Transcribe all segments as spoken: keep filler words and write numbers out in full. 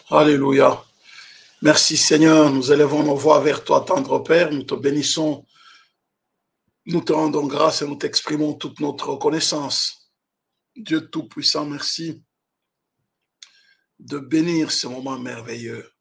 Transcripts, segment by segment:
Alléluia. Merci Seigneur, nous élevons nos voix vers toi, tendre Père, nous te bénissons, nous te rendons grâce et nous t'exprimons toute notre reconnaissance. Dieu Tout-Puissant, merci de bénir ce moment merveilleux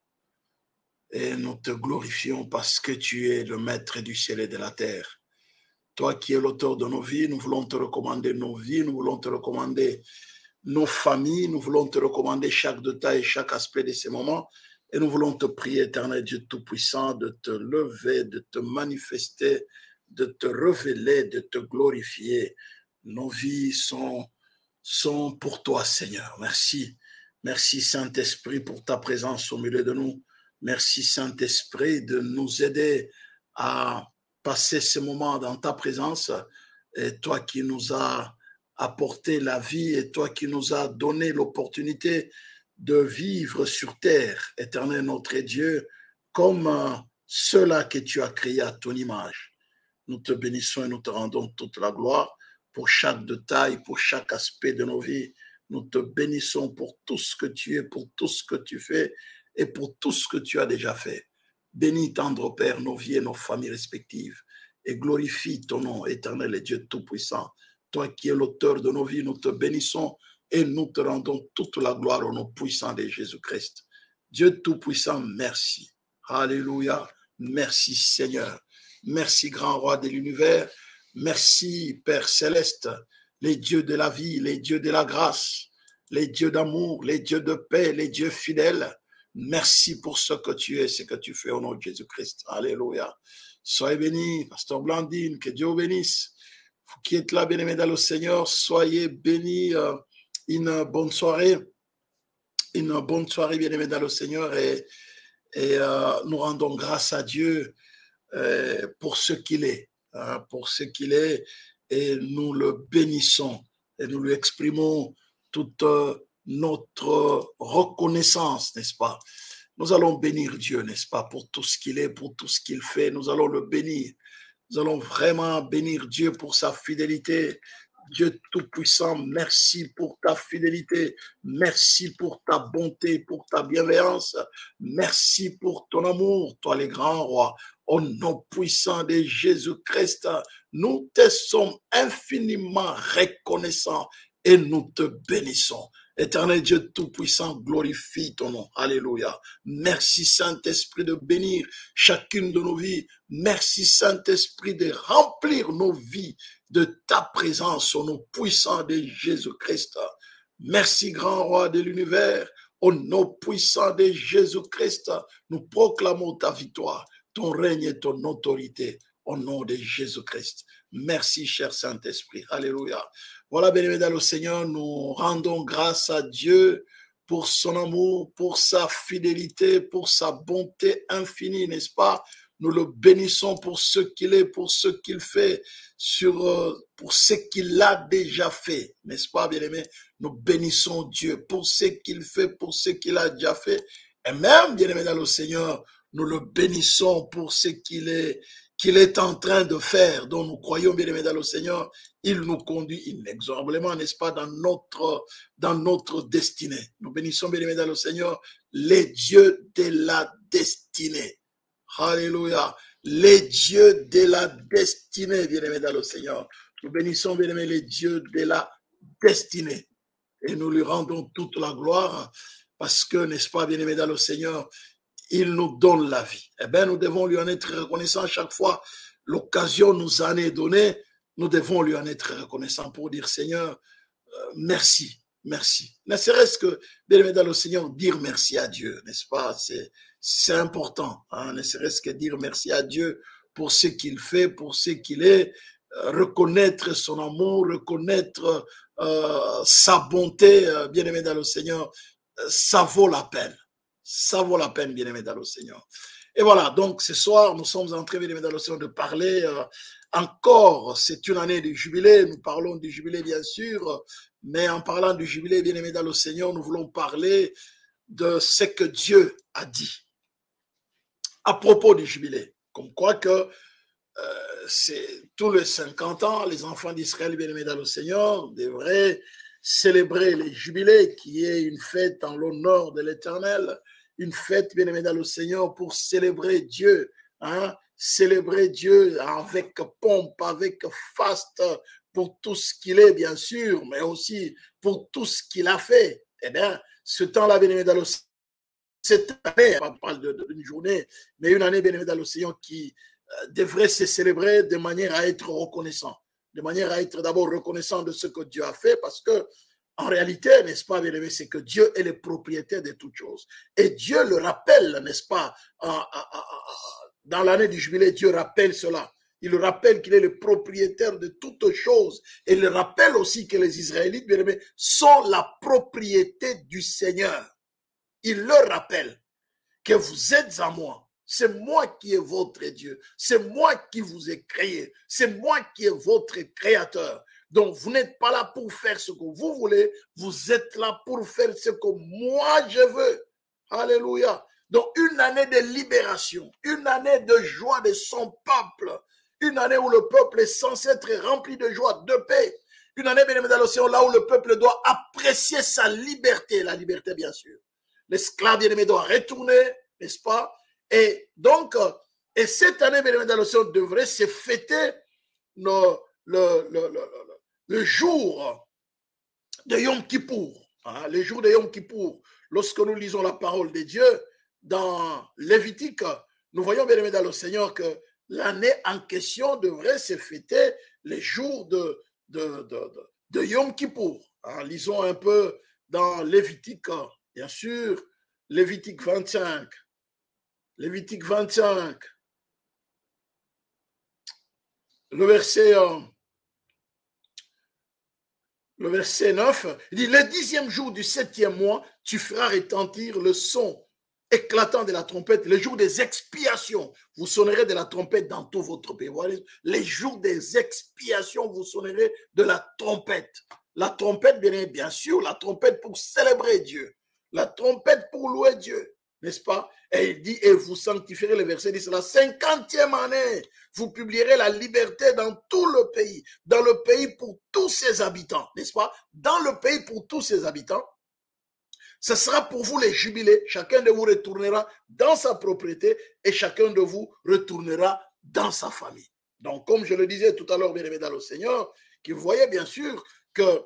et nous te glorifions parce que tu es le maître du ciel et de la terre. Toi qui es l'auteur de nos vies, nous voulons te recommander nos vies, nous voulons te recommander nos familles, nous voulons te recommander chaque détail et chaque aspect de ces moments. Et nous voulons te prier, éternel Dieu Tout-Puissant, de te lever, de te manifester, de te révéler, de te glorifier. Nos vies sont, sont pour toi, Seigneur. Merci. Merci, Saint-Esprit, pour ta présence au milieu de nous. Merci, Saint-Esprit, de nous aider à passer ce moment dans ta présence. Et toi qui nous as apporté la vie et toi qui nous as donné l'opportunité de vivre sur terre, éternel notre Dieu, comme ceux-là que tu as créés à ton image. Nous te bénissons et nous te rendons toute la gloire pour chaque détail, pour chaque aspect de nos vies. Nous te bénissons pour tout ce que tu es, pour tout ce que tu fais et pour tout ce que tu as déjà fait. Bénis, tendre Père, nos vies et nos familles respectives et glorifie ton nom, éternel et Dieu Tout-Puissant. Toi qui es l'auteur de nos vies, nous te bénissons et nous te rendons toute la gloire au nom puissant de Jésus-Christ. Dieu Tout-Puissant, merci. Alléluia. Merci Seigneur. Merci grand roi de l'univers. Merci Père céleste, les dieux de la vie, les dieux de la grâce, les dieux d'amour, les dieux de paix, les dieux fidèles. Merci pour ce que tu es, ce que tu fais au nom de Jésus-Christ. Alléluia. Soyez bénis, Pasteur Blandine, que Dieu vous bénisse. Vous qui êtes là, bien-aimés dans le Seigneur, soyez bénis. Euh, une bonne soirée. Une bonne soirée, bien-aimés dans le Seigneur. Et, et euh, nous rendons grâce à Dieu euh, pour ce qu'il est. Hein, pour ce qu'il est. Et nous le bénissons. Et nous lui exprimons toute euh, notre reconnaissance, n'est-ce pas? Nous allons bénir Dieu, n'est-ce pas? Pour tout ce qu'il est, pour tout ce qu'il fait. Nous allons le bénir. Nous allons vraiment bénir Dieu pour sa fidélité. Dieu Tout-Puissant, merci pour ta fidélité. Merci pour ta bonté, pour ta bienveillance. Merci pour ton amour, toi les grands rois. Au nom puissant de Jésus-Christ, nous te sommes infiniment reconnaissants et nous te bénissons. Éternel Dieu Tout-Puissant, glorifie ton nom. Alléluia. Merci Saint-Esprit de bénir chacune de nos vies. Merci Saint-Esprit de remplir nos vies de ta présence au nom puissant de Jésus-Christ. Merci grand roi de l'univers. Au nom puissant de Jésus-Christ, nous proclamons ta victoire, ton règne et ton autorité au nom de Jésus-Christ. Merci, cher Saint-Esprit. Alléluia. Voilà, bien-aimés dans le Seigneur, nous rendons grâce à Dieu pour son amour, pour sa fidélité, pour sa bonté infinie, n'est-ce pas? Nous le bénissons pour ce qu'il est, pour ce qu'il fait, sur, euh, pour ce qu'il a déjà fait, n'est-ce pas, bien-aimés? Nous bénissons Dieu pour ce qu'il fait, pour ce qu'il a déjà fait. Et même, bien-aimés dans le Seigneur, nous le bénissons pour ce qu'il est, qu'il est en train de faire, dont nous croyons, bien-aimés dans le Seigneur. Il nous conduit inexorablement, n'est-ce pas, dans notre, dans notre destinée. Nous bénissons, bien-aimés dans le Seigneur, les dieux de la destinée. Alléluia. Les dieux de la destinée, bien-aimés dans le Seigneur. Nous bénissons, bien-aimés, les dieux de la destinée. Et nous lui rendons toute la gloire parce que, n'est-ce pas, bien-aimés dans le Seigneur, il nous donne la vie. Eh bien, nous devons lui en être reconnaissants chaque fois. L'occasion nous en est donnée. Nous devons lui en être reconnaissants pour dire, Seigneur, euh, merci, merci. Ne serait-ce que, bien aimé dans le Seigneur, dire merci à Dieu, n'est-ce pas? C'est, c'est important, hein? Ne serait-ce que dire merci à Dieu pour ce qu'il fait, pour ce qu'il est, euh, reconnaître son amour, reconnaître euh, sa bonté, euh, bien aimé dans le Seigneur, euh, ça vaut la peine. Ça vaut la peine, bien aimé dans le Seigneur. Et voilà, donc ce soir, nous sommes en train, bien aimé dans le Seigneur, de parler euh, encore, c'est une année de jubilé, nous parlons du jubilé bien sûr, mais en parlant du jubilé, bien aimé dans le Seigneur, nous voulons parler de ce que Dieu a dit à propos du jubilé. Comme quoi que euh, c'est tous les cinquante ans, les enfants d'Israël, bien aimés dans le Seigneur, devraient célébrer les jubilés, qui est une fête en l'honneur de l'Éternel, une fête, bien aimé dans le Seigneur, pour célébrer Dieu, hein, célébrer Dieu avec pompe, avec faste, pour tout ce qu'il est, bien sûr, mais aussi pour tout ce qu'il a fait. Eh bien, ce temps-là, bien aimé dans le Seigneur, cette année, on parle d'une journée, mais une année, bien aimé dans le Seigneur, qui euh, devrait se célébrer de manière à être reconnaissant, de manière à être d'abord reconnaissant de ce que Dieu a fait, parce que en réalité, n'est-ce pas, bien aimé, c'est que Dieu est le propriétaire de toutes choses. Et Dieu le rappelle, n'est-ce pas, en, en, en, dans l'année du jubilé, Dieu rappelle cela. Il rappelle qu'il est le propriétaire de toutes choses. Et il rappelle aussi que les Israélites, bien aimés, sont la propriété du Seigneur. Il leur rappelle que vous êtes à moi. C'est moi qui est votre Dieu. C'est moi qui vous ai créé. C'est moi qui est votre créateur. Donc, vous n'êtes pas là pour faire ce que vous voulez. Vous êtes là pour faire ce que moi je veux. Alléluia. Donc, une année de libération, une année de joie de son peuple, une année où le peuple est censé être rempli de joie, de paix. Une année, bien aimé dans l'océan, là où le peuple doit apprécier sa liberté. La liberté, bien sûr. L'esclave bien-aimé doit retourner, n'est-ce pas? Et donc, et cette année, bien-aimé dans l'océan, devrait se fêter le, le, le, le, le jour de Yom Kippour. Hein, le jour de Yom Kippour. Lorsque nous lisons la parole de Dieu dans Lévitique, nous voyons, bien-aimé dans le Seigneur, que l'année en question devrait se fêter les jours de, de, de, de, de Yom Kippour. Hein, lisons un peu dans Lévitique. Bien sûr, Lévitique vingt-cinq. Lévitique vingt-cinq. Le verset, le verset neuf, il dit, le dixième jour du septième mois, tu feras retentir le son éclatant de la trompette, le jour des expiations. Vous sonnerez de la trompette dans tout votre pays. Voyez, les jours des expiations, vous sonnerez de la trompette. La trompette, bien, bien sûr, la trompette pour célébrer Dieu. La trompette pour louer Dieu, n'est-ce pas? Et il dit, et vous sanctifierez, le verset dit, c'est la cinquantième année, vous publierez la liberté dans tout le pays, dans le pays pour tous ses habitants, n'est-ce pas? Dans le pays pour tous ses habitants, ce sera pour vous les jubilés, chacun de vous retournera dans sa propriété et chacun de vous retournera dans sa famille. Donc, comme je le disais tout à l'heure, bien aimé dans le Seigneur, qui voyait bien sûr que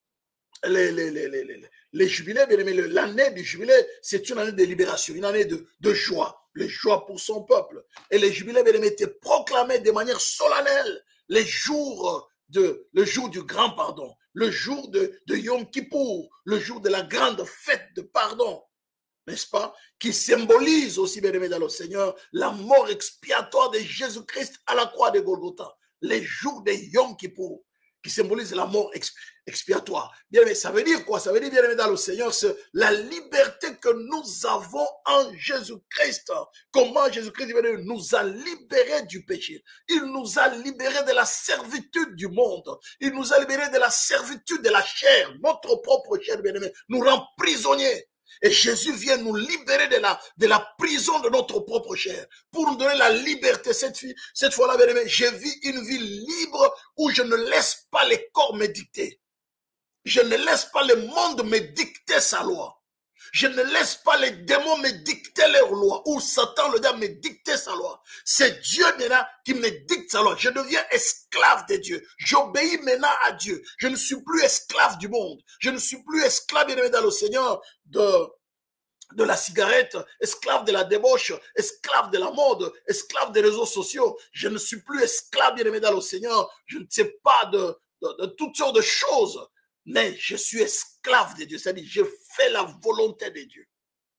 Les, les, les, les, les, les jubilés, bien aimé, l'année du jubilé, c'est une année de libération, une année de, de joie, le joie pour son peuple. Et les jubilés, bien aimé, étaient proclamés de manière solennelle les jours, de, le jour du grand pardon, le jour de, de Yom Kippour, le jour de la grande fête de pardon, n'est-ce pas, qui symbolise aussi, bien aimé dans le Seigneur, la mort expiatoire de Jésus-Christ à la croix de Golgotha, les jours de Yom Kippour, qui symbolise la mort expiatoire. Bien aimé, ça veut dire quoi? Ça veut dire, bien aimé dans le Seigneur, c'est la liberté que nous avons en Jésus-Christ. Comment Jésus-Christ nous a libérés du péché. Il nous a libérés de la servitude du monde. Il nous a libérés de la servitude de la chair. Notre propre chair, bien aimé, nous rend prisonniers. Et Jésus vient nous libérer de la, de la prison de notre propre chair pour nous donner la liberté. Cette, cette fois-là, bien aimé, je vis une vie libre où je ne laisse pas les corps me dicter. Je ne laisse pas le monde me dicter sa loi. Je ne laisse pas les démons me dicter leur loi ou Satan, le diable, me dicter sa loi. C'est Dieu maintenant qui me dicte sa loi. Je deviens esclave de Dieu. J'obéis maintenant à Dieu. Je ne suis plus esclave du monde. Je ne suis plus esclave, bien aimé dans le Seigneur, de, de la cigarette, esclave de la débauche, esclave de la mode, esclave des réseaux sociaux. Je ne suis plus esclave, bien aimé dans le Seigneur. Je ne sais pas de, de, de toutes sortes de choses. Mais je suis esclave de Dieu, c'est-à-dire je fais la volonté de Dieu.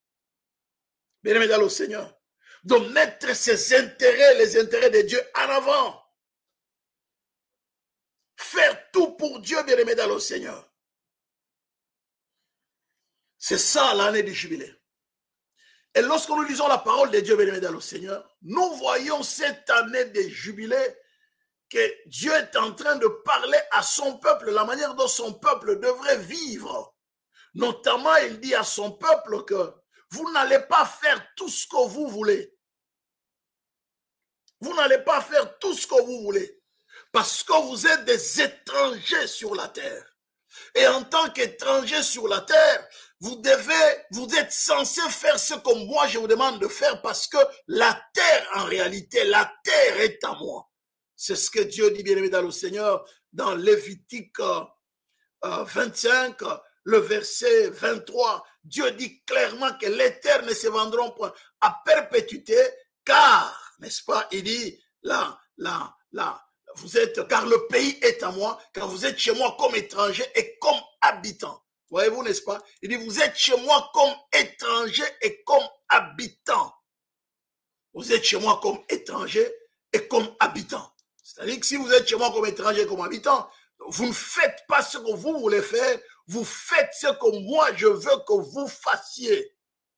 Bien-aimé dans le Seigneur, de mettre ses intérêts, les intérêts de Dieu en avant. Faire tout pour Dieu, bien-aimé dans le Seigneur. C'est ça l'année du jubilé. Et lorsque nous lisons la parole de Dieu, bien-aimé dans le Seigneur, nous voyons cette année de jubilé que Dieu est en train de parler à son peuple, la manière dont son peuple devrait vivre. Notamment, il dit à son peuple que vous n'allez pas faire tout ce que vous voulez. Vous n'allez pas faire tout ce que vous voulez. Parce que vous êtes des étrangers sur la terre. Et en tant qu'étranger sur la terre, vous devez, vous êtes censé faire ce que moi je vous demande de faire parce que la terre, en réalité, la terre est à moi. C'est ce que Dieu dit, bien-aimé dans le Seigneur, dans Lévitique vingt-cinq, le verset vingt-trois. Dieu dit clairement que les terres ne se vendront point à perpétuité, car, n'est-ce pas, il dit, là, là, là, vous êtes, car le pays est à moi, car vous êtes chez moi comme étranger et comme habitant. Voyez-vous, n'est-ce pas? Il dit, vous êtes chez moi comme étranger et comme habitant. Vous êtes chez moi comme étranger et comme habitant. C'est-à-dire que si vous êtes chez moi comme étranger et comme habitant, vous ne faites pas ce que vous voulez faire, vous faites ce que moi je veux que vous fassiez.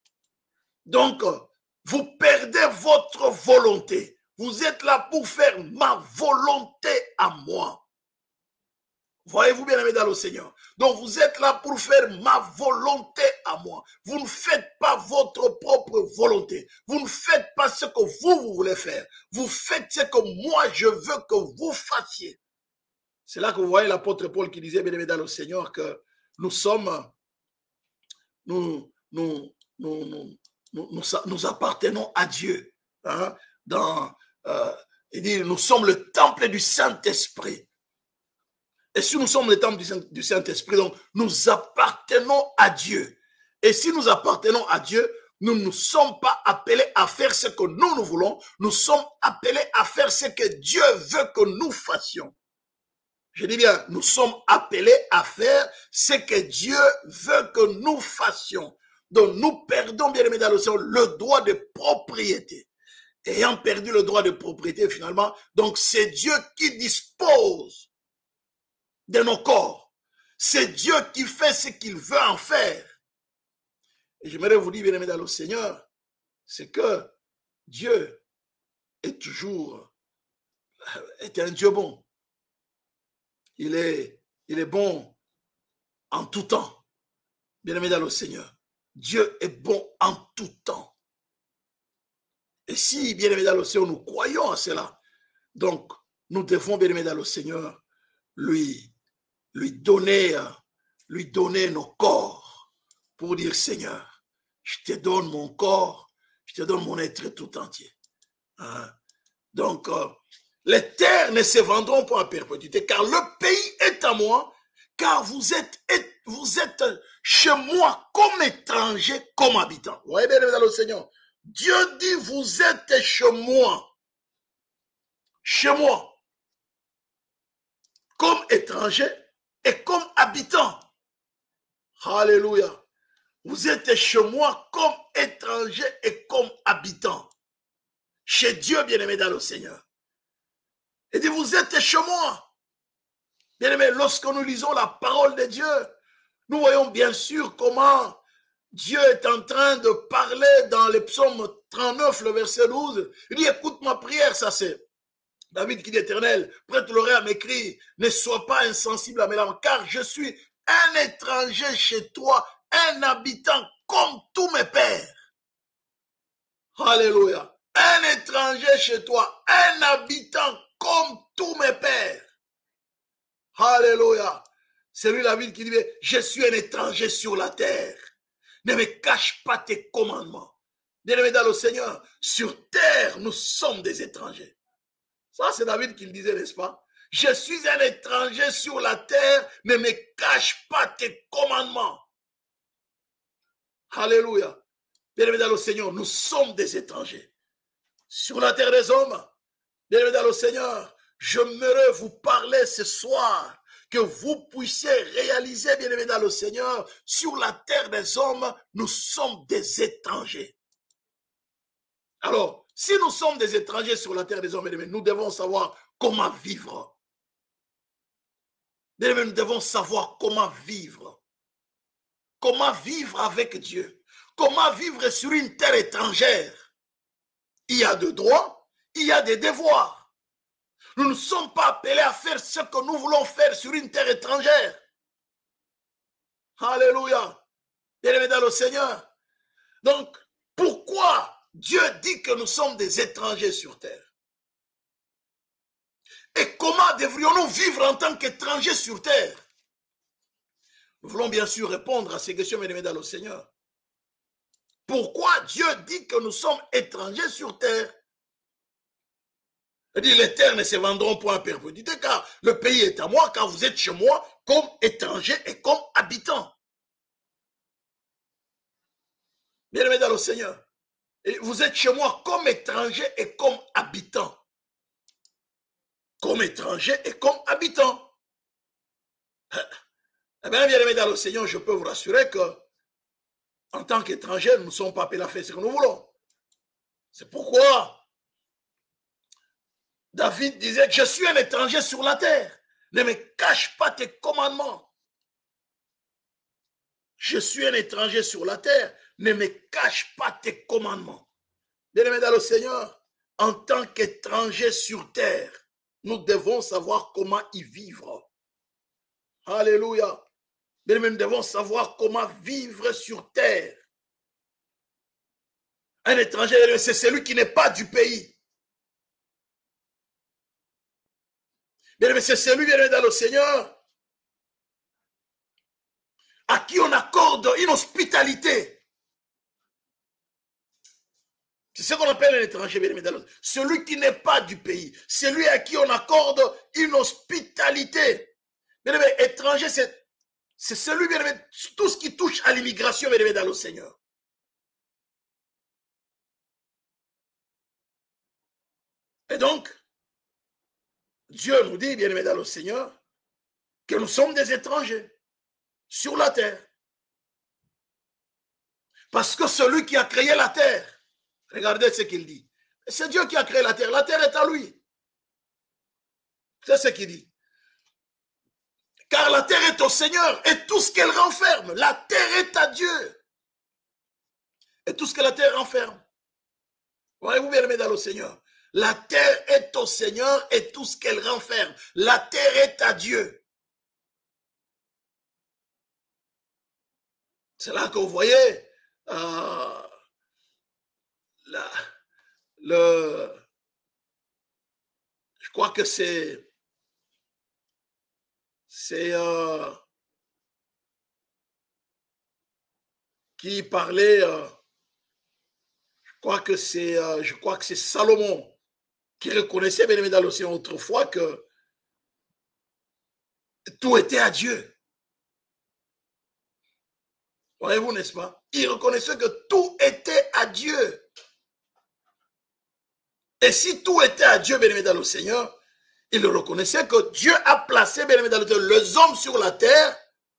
Donc, vous perdez votre volonté. Vous êtes là pour faire ma volonté à moi. Voyez-vous, bien-aimés dans le Seigneur. Donc, vous êtes là pour faire ma volonté à moi. Vous ne faites pas votre propre volonté. Vous ne faites pas ce que vous, vous voulez faire. Vous faites ce que moi, je veux que vous fassiez. C'est là que vous voyez l'apôtre Paul qui disait, bien-aimés dans le Seigneur, que nous sommes, nous, nous, nous, nous, nous, nous, nous appartenons à Dieu. Hein? Dans, euh, il dit, nous sommes le temple du Saint-Esprit. Et si nous sommes le temple du Saint-Esprit, donc nous appartenons à Dieu. Et si nous appartenons à Dieu, nous ne sommes pas appelés à faire ce que nous, nous voulons. Nous sommes appelés à faire ce que Dieu veut que nous fassions. Je dis bien, nous sommes appelés à faire ce que Dieu veut que nous fassions. Donc nous perdons, bien aimé dans le Seigneur, le droit de propriété. Ayant perdu le droit de propriété finalement, donc c'est Dieu qui dispose de nos corps. C'est Dieu qui fait ce qu'il veut en faire. Et j'aimerais vous dire, bien aimé dans le Seigneur, c'est que Dieu est toujours est un Dieu bon. Il est, il est bon en tout temps. Bien aimé dans le Seigneur, Dieu est bon en tout temps. Et si, bien aimé dans le Seigneur, nous croyons à cela, donc nous devons, bien aimé dans le Seigneur, lui, lui donner, lui donner nos corps pour dire, Seigneur, je te donne mon corps, je te donne mon être tout entier. Hein? Donc, euh, les terres ne se vendront pas à perpétuité, car le pays est à moi, car vous êtes, vous êtes chez moi comme étranger, comme habitant. Vous voyez bien, dans le Seigneur, Dieu dit, vous êtes chez moi, chez moi, comme étranger et comme habitant. Alléluia. Vous êtes chez moi comme étranger et comme habitant. Chez Dieu, bien-aimé dans le Seigneur. Il dit, vous êtes chez moi. Bien-aimé, lorsque nous lisons la parole de Dieu, nous voyons bien sûr comment Dieu est en train de parler dans le psaume trente-neuf, le verset douze. Il dit, écoute ma prière, ça c'est David qui dit, Éternel, prête l'oreille à mes cris, ne sois pas insensible à mes larmes, car je suis un étranger chez toi, un habitant comme tous mes pères. Alléluia. Un étranger chez toi, un habitant comme tous mes pères. Alléluia. C'est lui David qui dit, je suis un étranger sur la terre. Ne me cache pas tes commandements. Bien-aimé dans le Seigneur, sur terre, nous sommes des étrangers. Ça, c'est David qui le disait, n'est-ce pas? Je suis un étranger sur la terre, ne me cache pas tes commandements. Alléluia. Bien-aimé dans le Seigneur, nous sommes des étrangers. Sur la terre des hommes, bien-aimé dans le Seigneur, j'aimerais vous parler ce soir, que vous puissiez réaliser, bien-aimé dans le Seigneur, sur la terre des hommes, nous sommes des étrangers. Alors, si nous sommes des étrangers sur la terre des hommes, bien-aimé, nous devons savoir comment vivre. Bien-aimé, nous devons savoir comment vivre. Comment vivre avec Dieu. Comment vivre sur une terre étrangère. Il y a des droits, il y a des devoirs. Nous ne sommes pas appelés à faire ce que nous voulons faire sur une terre étrangère. Alléluia. Bien-aimé dans le Seigneur. Donc, pourquoi Dieu dit que nous sommes des étrangers sur terre? Et comment devrions-nous vivre en tant qu'étrangers sur terre? Nous voulons bien sûr répondre à ces questions, bien aimés dans le Seigneur. Pourquoi Dieu dit que nous sommes étrangers sur terre? Il dit, les terres ne se vendront point à perpétuité, car le pays est à moi, car vous êtes chez moi comme étrangers et comme habitants. Bien aimés dans le Seigneur, et vous êtes chez moi comme étrangers et comme habitants. Comme étrangers et comme habitants. Eh bien, bien aimés dans le Seigneur, je peux vous rassurer que en tant qu'étrangers, nous ne sommes pas appelés à faire ce que nous voulons. C'est pourquoi David disait, je suis un étranger sur la terre. Ne me cache pas tes commandements. Je suis un étranger sur la terre. Ne me cache pas tes commandements. Bien-aimés dans le Seigneur, en tant qu'étranger sur terre, nous devons savoir comment y vivre. Alléluia. Bien-aimés, nous devons savoir comment vivre sur terre. Un étranger, c'est celui qui n'est pas du pays. Bien-aimé, c'est celui, bien-aimé dans le Seigneur, à qui on accorde une hospitalité. C'est ce qu'on appelle un étranger, bien-aimé dans le Seigneur. Celui qui n'est pas du pays. Celui à qui on accorde une hospitalité. Bien-aimé, étranger, c'est, c'est celui, bien-aimé, tout ce qui touche à l'immigration, bien-aimé dans le Seigneur. Et donc, Dieu nous dit, bien-aimé dans le Seigneur, que nous sommes des étrangers sur la terre. Parce que celui qui a créé la terre, regardez ce qu'il dit. C'est Dieu qui a créé la terre. La terre est à lui. C'est ce qu'il dit. Car la terre est au Seigneur et tout ce qu'elle renferme. La terre est à Dieu. Et tout ce que la terre renferme. Voyez-vous bien aimé dans le Seigneur. La terre est au Seigneur et tout ce qu'elle renferme. La terre est à Dieu. C'est là que vous voyez euh, la, le, je crois que c'est c'est euh, qui parlait euh, je crois que c'est euh, je crois que c'est Salomon qui reconnaissait bien aimé dans l'océan autrefois que tout était à Dieu. Voyez-vous, n'est-ce pas? Il reconnaissait que tout était à Dieu. Et si tout était à Dieu, bien aimé dans le Seigneur, il reconnaissait que Dieu a placé, bien aimé dans le Seigneur, les hommes sur la terre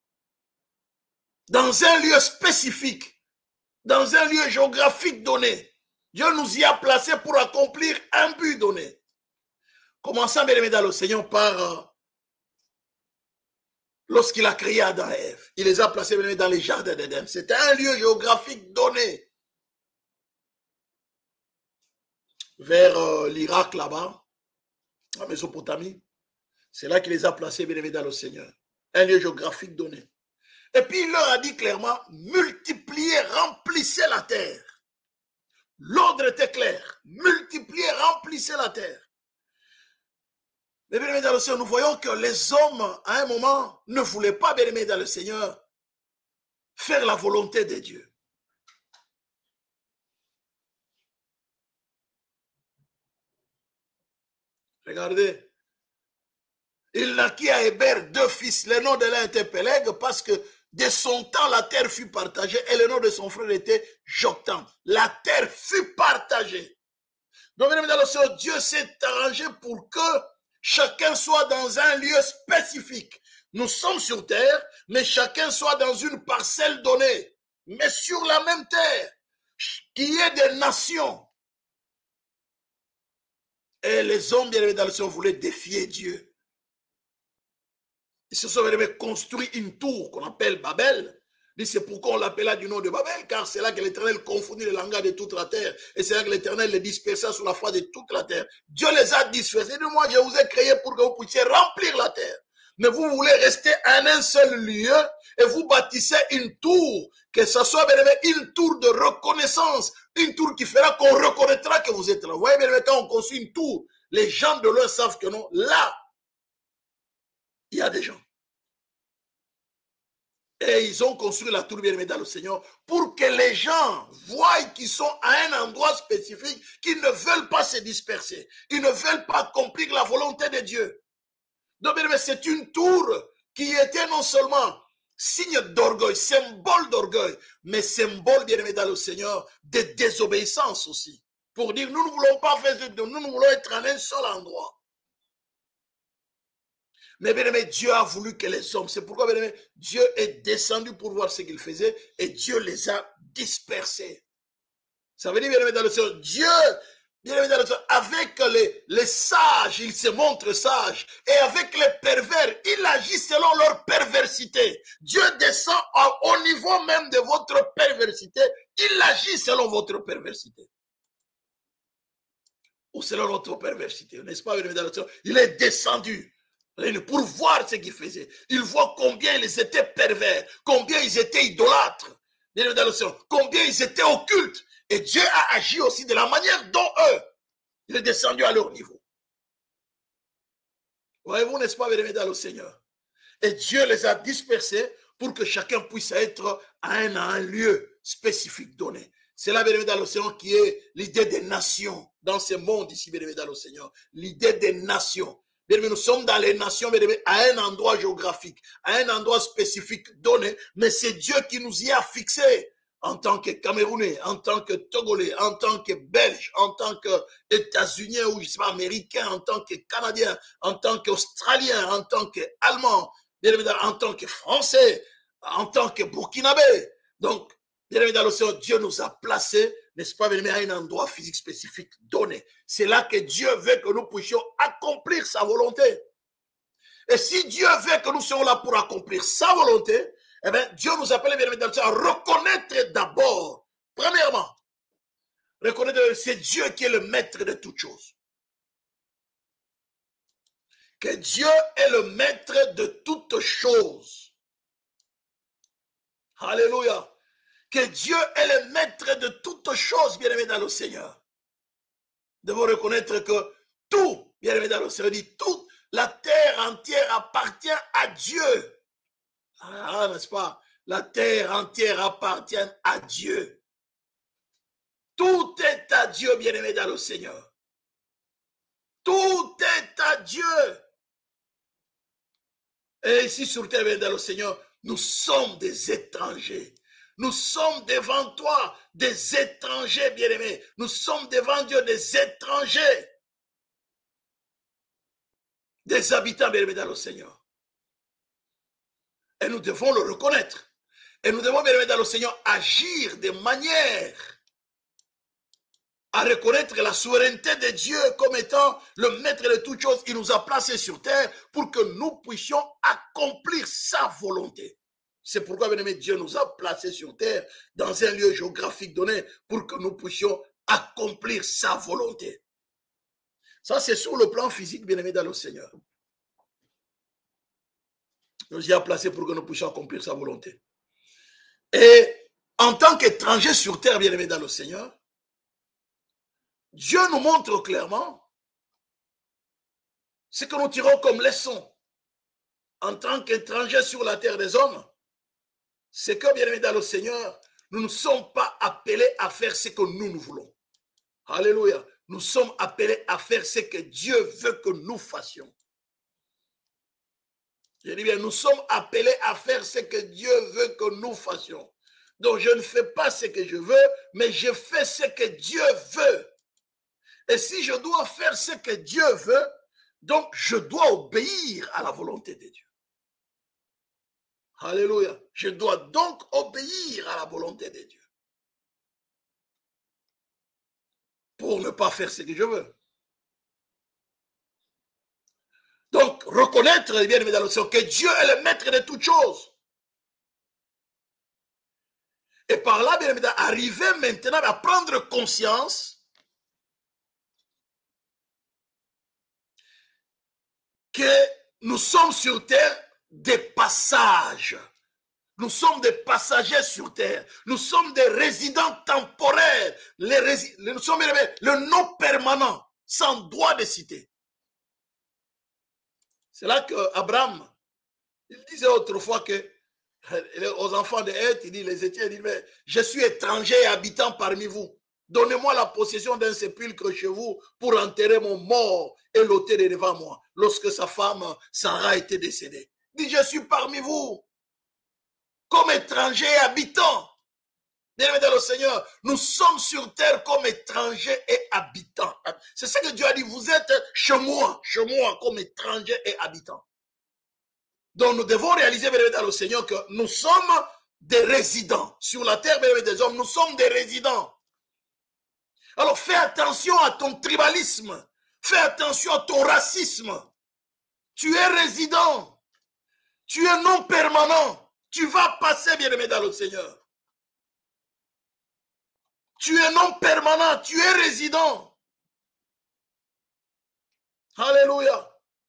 dans un lieu spécifique, dans un lieu géographique donné. Dieu nous y a placés pour accomplir un but donné. Commençons, bien aimé dans le Seigneur, par euh, lorsqu'il a créé Adam et Ève. Il les a placés, bien aimé, dans les jardins d'Éden. C'était un lieu géographique donné. Vers euh, l'Irak, là-bas, en Mésopotamie. C'est là qu'il les a placés, bien aimés, dans le Seigneur. Un lieu géographique donné. Et puis il leur a dit clairement, multipliez, remplissez la terre. L'ordre était clair. Multipliez, remplissez la terre. Mais bien aimés dans le Seigneur, nous voyons que les hommes, à un moment, ne voulaient pas, bien aimés dans le Seigneur, faire la volonté de Dieu. Regardez. Il naquit à Héber deux fils. Le nom de l'un était Péleg parce que de son temps, la terre fut partagée et le nom de son frère était Joktan. La terre fut partagée. Donc, bien dans le Seigneur, Dieu s'est arrangé pour que chacun soit dans un lieu spécifique. Nous sommes sur terre, mais chacun soit dans une parcelle donnée, mais sur la même terre, qui est des nations. Et les hommes, bien dans le Seigneur, voulaient défier Dieu. Ils se sont construit une tour qu'on appelle Babel. C'est pourquoi on l'appela du nom de Babel, car c'est là que l'Éternel confondit les langages de toute la terre. Et c'est là que l'Éternel les dispersa sur la face de toute la terre. Dieu les a dispersés. Moi, je vous ai créé pour que vous puissiez remplir la terre. Mais vous voulez rester en un seul lieu et vous bâtissez une tour, que ce soit bien aimé, une tour de reconnaissance, une tour qui fera qu'on reconnaîtra que vous êtes là. Vous voyez bien aimé, quand on construit une tour, les gens de loin savent que non, là, il y a des gens. Et ils ont construit la tour, bien-aimé dans le Seigneur, pour que les gens voient qu'ils sont à un endroit spécifique, qu'ils ne veulent pas se disperser. Ils ne veulent pas accomplir la volonté de Dieu. Donc, bien-aimé, c'est une tour qui était non seulement signe d'orgueil, symbole d'orgueil, mais symbole, bien-aimé dans le Seigneur, de désobéissance aussi. Pour dire, nous ne voulons pas faire de nous, nous voulons être en un seul endroit. Mais bien aimé, Dieu a voulu que les hommes, c'est pourquoi bien aimé, Dieu est descendu pour voir ce qu'il faisait et Dieu les a dispersés. Ça veut dire, bien aimé, dans le Seigneur, Dieu, bien aimé, dans le Seigneur, avec les, les sages, il se montre sage, et avec les pervers, il agit selon leur perversité. Dieu descend au, au niveau même de votre perversité, il agit selon votre perversité. Ou selon notre perversité, n'est-ce pas, bien aimé, dans le Seigneur, il est descendu pour voir ce qu'ils faisaient. Ils voient combien ils étaient pervers, combien ils étaient idolâtres, combien ils étaient occultes. Et Dieu a agi aussi de la manière dont eux, il est descendu à leur niveau. Voyez-vous, n'est-ce pas, bien-aimés dans le Seigneur? Et Dieu les a dispersés pour que chacun puisse être à un, à un lieu spécifique donné. C'est là, bien-aimés dans le Seigneur, qui est l'idée des nations dans ce monde ici, bien-aimés dans le Seigneur. L'idée des nations. Bien-aimés, nous sommes dans les nations, bien-aimés, à un endroit géographique, à un endroit spécifique donné, mais c'est Dieu qui nous y a fixés en tant que Camerounais, en tant que Togolais, en tant que Belge, en tant qu'États-Unis ou je sais pas, Américain, en tant que Canadien, en tant qu'Australien, en tant qu'Allemand, bien-aimés, en tant que Français, en tant que Burkinabé. Donc, bien-aimés dans le Seigneur, Dieu nous a placés, n'est-ce pas, bien-aimés, à un endroit physique spécifique donné. C'est là que Dieu veut que nous puissions accomplir sa volonté. Et si Dieu veut que nous soyons là pour accomplir sa volonté, eh bien, Dieu nous appelle, bien aimé, à reconnaître d'abord, premièrement, reconnaître que c'est Dieu qui est le maître de toutes choses. Que Dieu est le maître de toutes choses. Alléluia. Que Dieu est le maître de toutes choses, bien aimé dans le Seigneur. Nous devons reconnaître que tout, bien aimé dans le Seigneur, dit tout, la terre entière appartient à Dieu. Ah, n'est-ce pas? La terre entière appartient à Dieu. Tout est à Dieu, bien-aimé dans le Seigneur. Tout est à Dieu. Et ici sur terre, bien dans le Seigneur, nous sommes des étrangers. Nous sommes devant toi des étrangers, bien-aimés. Nous sommes devant Dieu des étrangers. Des habitants, bien-aimés dans le Seigneur. Et nous devons le reconnaître. Et nous devons, bien aimé dans le Seigneur, agir de manière à reconnaître la souveraineté de Dieu comme étant le maître de toutes choses. Il nous a placés sur terre pour que nous puissions accomplir sa volonté. C'est pourquoi, bien aimé, Dieu nous a placés sur terre dans un lieu géographique donné pour que nous puissions accomplir sa volonté. Ça, c'est sur le plan physique, bien aimé dans le Seigneur. Il nous y a placés pour que nous puissions accomplir sa volonté. Et en tant qu'étrangers sur terre, bien aimé dans le Seigneur, Dieu nous montre clairement ce que nous tirons comme leçon en tant qu'étrangers sur la terre des hommes. C'est que, bien aimé dans le Seigneur, nous ne sommes pas appelés à faire ce que nous, nous voulons. Alléluia. Nous sommes appelés à faire ce que Dieu veut que nous fassions. Je dis bien, nous sommes appelés à faire ce que Dieu veut que nous fassions. Donc, je ne fais pas ce que je veux, mais je fais ce que Dieu veut. Et si je dois faire ce que Dieu veut, donc je dois obéir à la volonté de Dieu. Alléluia. Je dois donc obéir à la volonté de Dieu. Pour ne pas faire ce que je veux. Donc, reconnaître, bien aimé dans le Seigneur, que Dieu est le maître de toutes choses. Et par là, bien aimé, arriver maintenant à prendre conscience que nous sommes sur terre des passages. Nous sommes des passagers sur terre. Nous sommes des résidents temporaires. Les rési nous sommes bien aimés, le non permanent, sans droit de cité. C'est là qu'Abraham, il disait autrefois que Aux enfants de Heth, il dit, les Étiens, il dit, mais je suis étranger et habitant parmi vous. Donnez-moi la possession d'un sépulcre chez vous pour enterrer mon mort et l'ôter de devant moi. Lorsque sa femme, Sarah, était décédée. Il dit, je suis parmi vous, comme étranger et habitant. Bien-aimés dans le Seigneur, nous sommes sur terre comme étrangers et habitants. C'est ça que Dieu a dit, vous êtes chez moi, chez moi, comme étrangers et habitants. Donc nous devons réaliser, bien-aimés dans le Seigneur, que nous sommes des résidents. Sur la terre, bien-aimés des hommes, nous sommes des résidents. Alors fais attention à ton tribalisme. Fais attention à ton racisme. Tu es résident. Tu es non permanent. Tu vas passer, bien-aimé dans le Seigneur. Tu es non permanent. Tu es résident. Alléluia.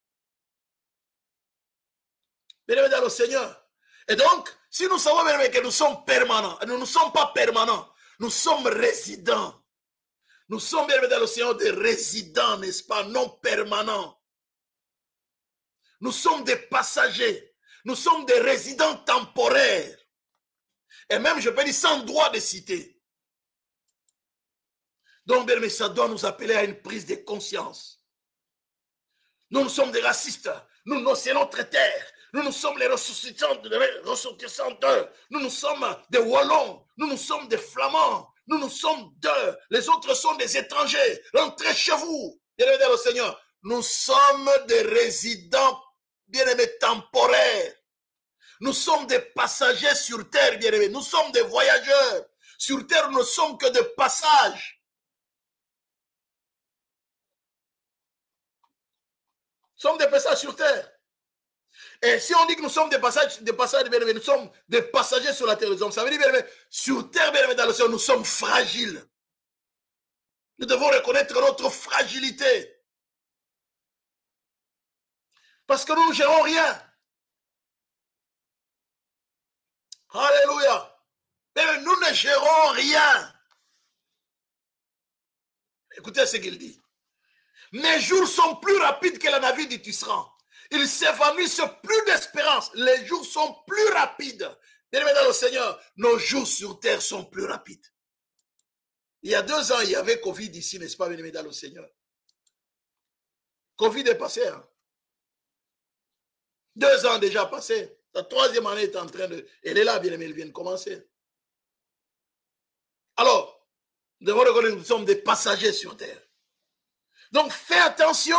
Bien-aimé dans le Seigneur. Et donc, si nous savons, bien-aimé, que nous sommes permanents, nous ne sommes pas permanents. Nous sommes résidents. Nous sommes, bien dans le Seigneur, des résidents, n'est-ce pas, non permanents. Nous sommes des passagers. Nous sommes des résidents temporaires. Et même, je peux dire, sans droit de citer. Donc, bien, mais ça doit nous appeler à une prise de conscience. Nous, nous sommes des racistes. Nous, nous c'est notre terre. Nous, nous sommes les ressortissants d'eux. Nous, nous sommes des Wallons. Nous, nous sommes des Flamands. Nous, nous sommes deux. Les autres sont des étrangers. Rentrez chez vous. Bien-aimés dans le Seigneur. Nous sommes des résidents, bien-aimés, temporaires. Nous sommes des passagers sur terre, bien-aimés. Nous sommes des voyageurs. Sur terre, nous ne sommes que de passage. Nous sommes des passagers sur terre. Et si on dit que nous sommes des passages, des passages, bien aimés, nous sommes des passagers sur la terre des hommes. Ça veut dire, bien aimé, sur terre, bien aimé, dans le ciel, nous sommes fragiles. Nous devons reconnaître notre fragilité. Parce que nous ne gérons rien. Alléluia. Mais nous ne gérons rien. Écoutez ce qu'il dit. Mes jours sont plus rapides que la navire du Tisserand. Ils s'évanouissent plus d'espérance. Les jours sont plus rapides. Bien-aimés dans le Seigneur, nos jours sur terre sont plus rapides. Il y a deux ans, il y avait Covid ici, n'est-ce pas, bien-aimés dans le Seigneur? Covid est passé. Hein? Deux ans déjà passé. La troisième année est en train de... Elle est là, bien-aimés, elle vient de commencer. Alors, nous devons reconnaître que nous sommes des passagers sur terre. Donc, fais attention.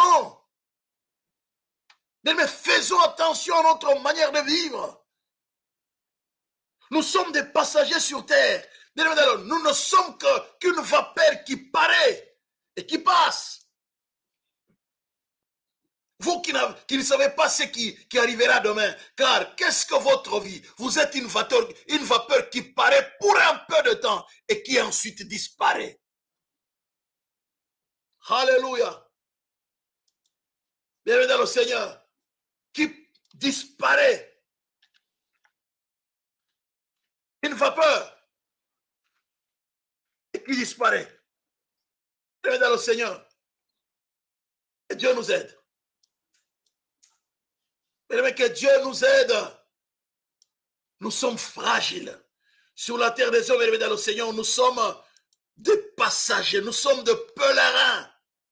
Mais faisons attention à notre manière de vivre. Nous sommes des passagers sur terre. Nous ne sommes qu'une vapeur qui paraît et qui passe. Vous qui, qui ne savez pas ce qui, qui arrivera demain, car qu'est-ce que votre vie? Vous êtes une vapeur, une vapeur qui paraît pour un peu de temps et qui ensuite disparaît. Alléluia. Bienvenue dans le Seigneur. Qui disparaît. Une vapeur et qui disparaît. Bienvenue dans le Seigneur. Et Dieu nous aide. Mais que Dieu nous aide. Nous sommes fragiles. Sur la terre des hommes, et dans le Seigneur, nous sommes des passagers. Nous sommes des pèlerins.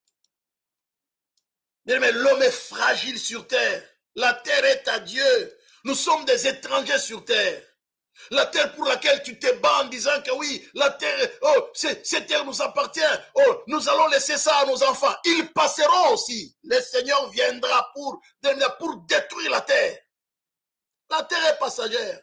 Mais l'homme est fragile sur terre. La terre est à Dieu. Nous sommes des étrangers sur terre. La terre pour laquelle tu te bats en disant que oui, la terre, oh, cette terre nous appartient. Oh, nous allons laisser ça à nos enfants. Ils passeront aussi. Le Seigneur viendra pour, pour détruire la terre. La terre est passagère.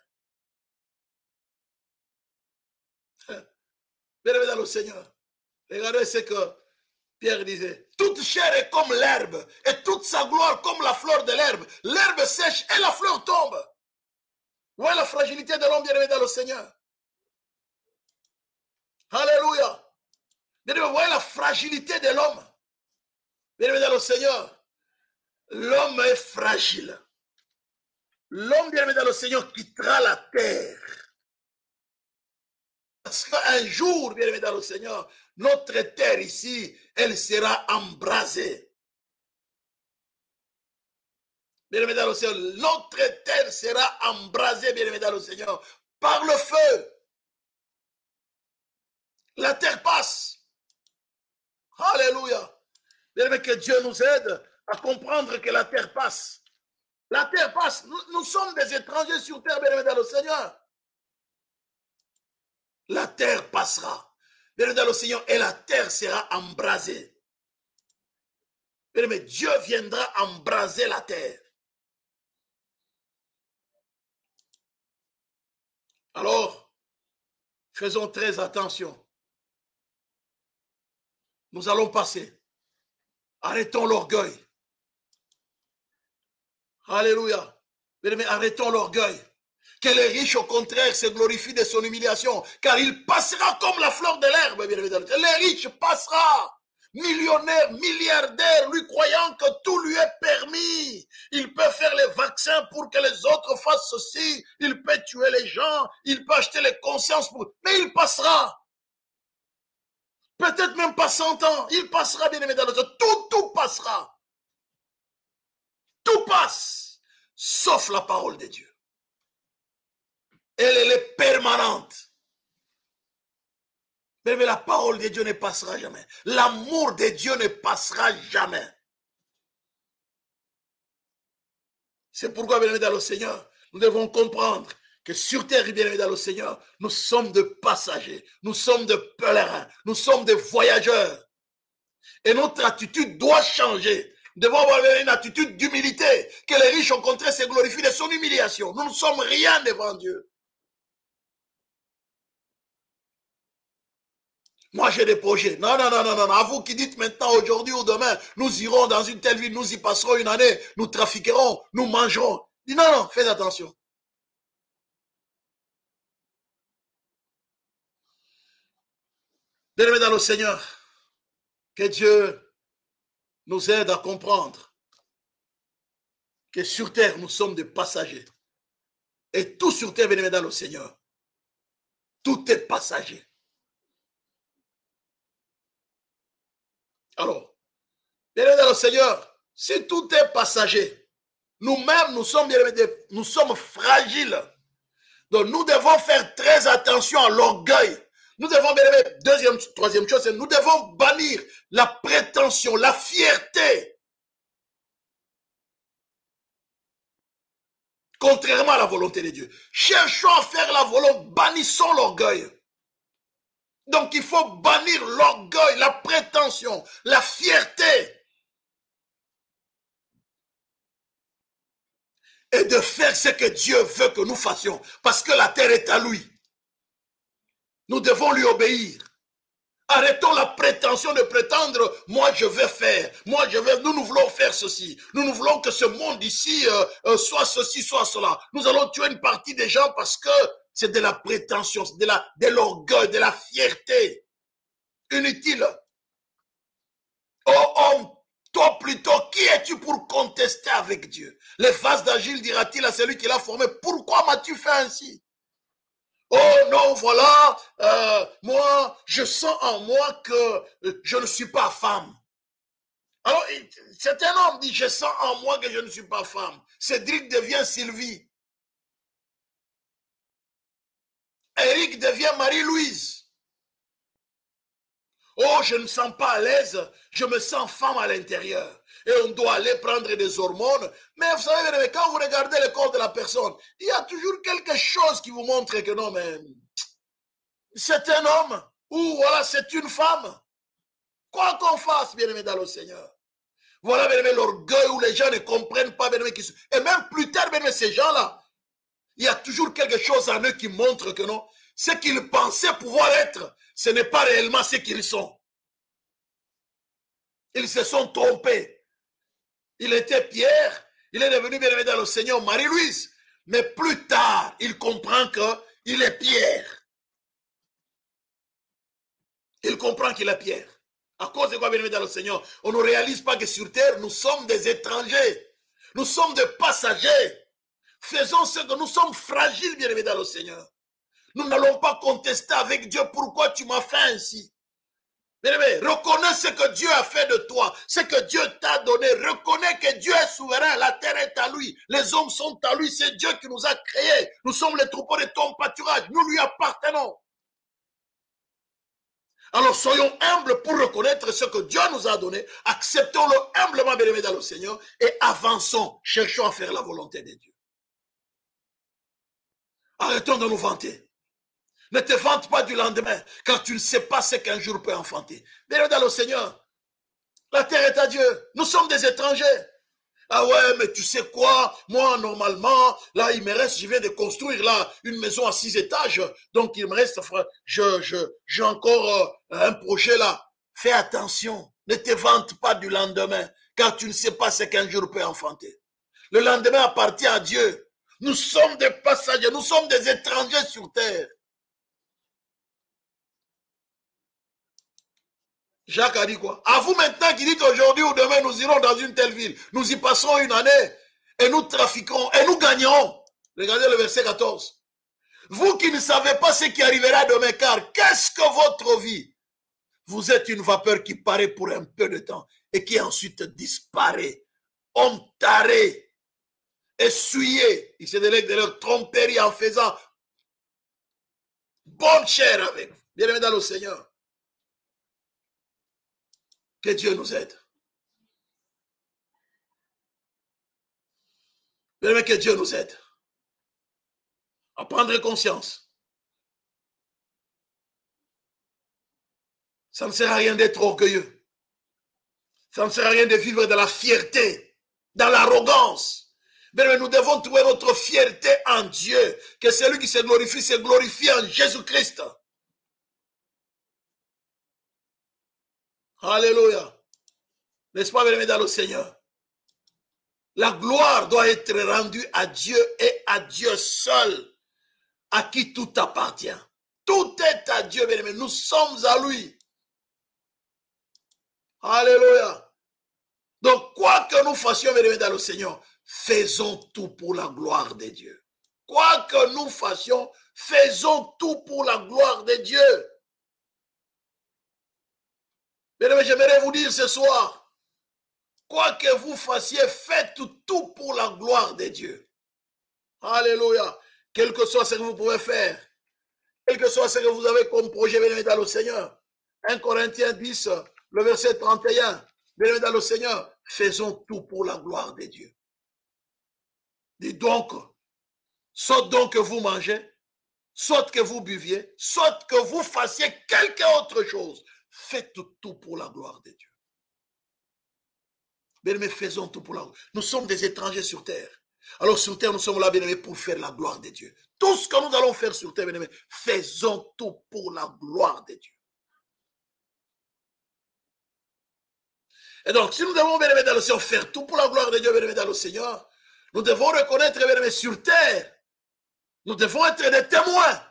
Bien-aimé dans le Seigneur. Regardez ce que Pierre disait. Toute chair est comme l'herbe et toute sa gloire comme la fleur de l'herbe. L'herbe sèche et la fleur tombe. Où est la fragilité de l'homme bien-aimé dans le Seigneur? Alléluia. Bien-aimé, où est la fragilité de l'homme? Bien-aimé dans le Seigneur. L'homme est fragile. L'homme bien-aimé dans le Seigneur quittera la terre. Parce qu'un jour, bien-aimé dans le Seigneur, notre terre ici, elle sera embrasée. Bien-aimés dans le Seigneur, notre terre sera embrasée, bien-aimés dans le Seigneur, par le feu. La terre passe. Alléluia. Bien-aimés, que Dieu nous aide à comprendre que la terre passe. La terre passe. Nous, nous sommes des étrangers sur terre, bien-aimés dans le Seigneur. La terre passera. Bien-aimés dans le Seigneur, et la terre sera embrasée. Bien-aimés, Dieu viendra embraser la terre. Alors, faisons très attention. Nous allons passer. Arrêtons l'orgueil. Alléluia. Mais arrêtons l'orgueil. Que les riches, au contraire, se glorifient de son humiliation, car il passera comme la fleur de l'herbe. Les riches passera. Millionnaire, milliardaire, lui croyant que tout lui est permis. Il peut faire les vaccins pour que les autres fassent ceci. Il peut tuer les gens. Il peut acheter les consciences pour... Mais il passera. Peut-être même pas cent ans. Il passera, bien aimé dans le Seigneur. Tout, tout passera. Tout passe. Sauf la parole de Dieu. Elle, elle est permanente. Mais la parole de Dieu ne passera jamais. L'amour de Dieu ne passera jamais. C'est pourquoi, bien aimé dans le Seigneur, nous devons comprendre que sur terre, bien aimé dans le Seigneur, nous sommes de passagers, nous sommes de pèlerins, nous sommes de voyageurs. Et notre attitude doit changer. Nous devons avoir une attitude d'humilité, que les riches au contraire se glorifient de son humiliation. Nous ne sommes rien devant Dieu. Moi, j'ai des projets. Non, non, non, non, non. À vous qui dites maintenant, aujourd'hui ou demain, nous irons dans une telle ville, nous y passerons une année, nous trafiquerons, nous mangerons. Dis non, non, faites attention. Bien-aimés dans le Seigneur, que Dieu nous aide à comprendre que sur terre, nous sommes des passagers. Et tout sur terre, bien-aimés dans le Seigneur, tout est passager. Alors, bien-aimés dans le Seigneur, si tout est passager, nous-mêmes, nous sommes, nous sommes fragiles. Donc, nous devons faire très attention à l'orgueil. Nous devons, bien aimé, deuxième, troisième chose, c'est nous devons bannir la prétention, la fierté. Contrairement à la volonté de Dieu. Cherchons à faire la volonté, bannissons l'orgueil. Donc, il faut bannir l'orgueil, la prétention, la fierté. Et de faire ce que Dieu veut que nous fassions. Parce que la terre est à lui. Nous devons lui obéir. Arrêtons la prétention de prétendre, moi je vais faire, moi je vais, nous nous voulons faire ceci. Nous nous voulons que ce monde ici euh, euh, soit ceci, soit cela. Nous allons tuer une partie des gens parce que c'est de la prétention, c'est de la, de l'orgueil, de la fierté. Inutile. Oh homme, toi plutôt, qui es-tu pour contester avec Dieu? Les vases d'Agile dira-t-il à celui qui l'a formé, pourquoi m'as-tu fait ainsi? Oh non, voilà, euh, moi, je sens en moi que je ne suis pas femme. Alors, c'est un homme dit, je sens en moi que je ne suis pas femme. Cédric devient Sylvie. Eric devient Marie-Louise. Oh, je ne me sens pas à l'aise, je me sens femme à l'intérieur. Et on doit aller prendre des hormones. Mais vous savez, quand vous regardez le corps de la personne, il y a toujours quelque chose qui vous montre que non, mais c'est un homme ou voilà, c'est une femme. Quoi qu'on fasse, bien-aimé dans le Seigneur. Voilà, bien-aimé, l'orgueil où les gens ne comprennent pas, bien-aimé. Qui... Et même plus tard, bien-aimé, ces gens-là, il y a toujours quelque chose en eux qui montre que non, ce qu'ils pensaient pouvoir être, ce n'est pas réellement ce qu'ils sont. Ils se sont trompés. Il était Pierre, il est devenu bien-aimé dans le Seigneur Marie-Louise. Mais plus tard, il comprend qu'il est Pierre. Il comprend qu'il est Pierre. À cause de quoi, bien-aimé dans le Seigneur, on ne réalise pas que sur terre, nous sommes des étrangers. Nous sommes des passagers. Faisons ce que nous sommes fragiles, bien-aimé dans le Seigneur. Nous n'allons pas contester avec Dieu pourquoi tu m'as fait ainsi. Bien-aimé, reconnais ce que Dieu a fait de toi, ce que Dieu t'a donné. Reconnais que Dieu est souverain, la terre est à lui, les hommes sont à lui, c'est Dieu qui nous a créés. Nous sommes les troupeaux de ton pâturage, nous lui appartenons. Alors soyons humbles pour reconnaître ce que Dieu nous a donné, acceptons-le humblement, bien-aimé dans le Seigneur, et avançons, cherchons à faire la volonté de Dieu. Arrêtons de nous vanter. Ne te vante pas du lendemain, car tu ne sais pas ce qu'un jour peut enfanter. Bien dans le Seigneur, la terre est à Dieu. Nous sommes des étrangers. Ah ouais, mais tu sais quoi? Moi, normalement, là, il me reste, je viens de construire là une maison à six étages. Donc, il me reste, je, je, j'ai encore euh, un projet là. Fais attention. Ne te vante pas du lendemain, car tu ne sais pas ce qu'un jour peut enfanter. Le lendemain appartient à Dieu. Nous sommes des passagers, nous sommes des étrangers sur terre. Jacques a dit quoi? À vous maintenant qui dites aujourd'hui ou demain nous irons dans une telle ville. Nous y passerons une année et nous trafiquerons et nous gagnerons. Regardez le verset quatorze. Vous qui ne savez pas ce qui arrivera demain, car qu'est-ce que votre vie? Vous êtes une vapeur qui paraît pour un peu de temps et qui ensuite disparaît. Homme taré, essuyé, ils se délèguent de leur tromperie en faisant bonne chair avec vous. Bien-aimés dans le Seigneur. Que Dieu nous aide. Bien-aimés, que Dieu nous aide à prendre conscience. Ça ne sert à rien d'être orgueilleux. Ça ne sert à rien de vivre dans la fierté, dans l'arrogance. Mais nous devons trouver notre fierté en Dieu. Que celui qui se glorifie, se glorifie en Jésus-Christ. Alléluia. N'est-ce pas, bien-aimés dans le Seigneur? La gloire doit être rendue à Dieu et à Dieu seul, à qui tout appartient. Tout est à Dieu, bien-aimés. Nous sommes à lui. Alléluia. Donc, quoi que nous fassions, bien-aimés dans le Seigneur, faisons tout pour la gloire de Dieu. Quoi que nous fassions, faisons tout pour la gloire de Dieu. Bien-aimés, j'aimerais vous dire ce soir, quoi que vous fassiez, faites tout pour la gloire de Dieu. Alléluia. Quel que soit ce que vous pouvez faire, quel que soit ce que vous avez comme projet, bien-aimés dans le Seigneur. un Corinthiens dix, le verset trente et un. Bien-aimés dans le Seigneur, faisons tout pour la gloire de Dieu. Dis donc, soit donc que vous mangez, soit que vous buviez, soit que vous fassiez quelque autre chose, faites tout pour la gloire de Dieu. Bien-aimés, faisons tout pour la gloire. Nous sommes des étrangers sur terre. Alors sur terre, nous sommes là, bien-aimés, pour faire la gloire de Dieu. Tout ce que nous allons faire sur terre, bien-aimés, faisons tout pour la gloire de Dieu. Et donc, si nous devons, bien-aimés, dans le Seigneur, faire tout pour la gloire de Dieu, bien-aimés, dans le Seigneur, nous devons reconnaître, bien-aimés, sur terre, nous devons être des témoins.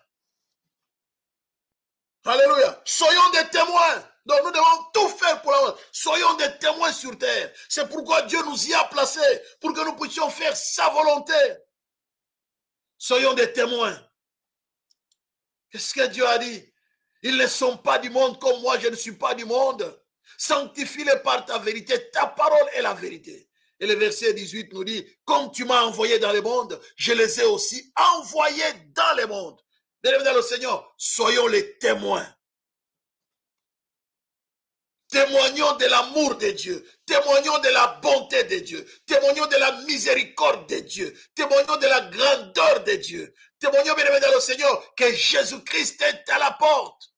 Alléluia. Soyons des témoins. Donc nous devons tout faire pour la gloire. Soyons des témoins sur terre. C'est pourquoi Dieu nous y a placés, pour que nous puissions faire sa volonté. Soyons des témoins. Qu'est-ce que Dieu a dit? Ils ne sont pas du monde comme moi, je ne suis pas du monde. Sanctifie-les par ta vérité. Ta parole est la vérité. Et le verset dix-huit nous dit, comme tu m'as envoyé dans le monde, je les ai aussi envoyés dans le monde. Bien-aimés dans le Seigneur, soyons les témoins. Témoignons de l'amour de Dieu, témoignons de la bonté de Dieu, témoignons de la miséricorde de Dieu, témoignons de la grandeur de Dieu, témoignons, bien-aimés dans le Seigneur, que Jésus-Christ est à la porte.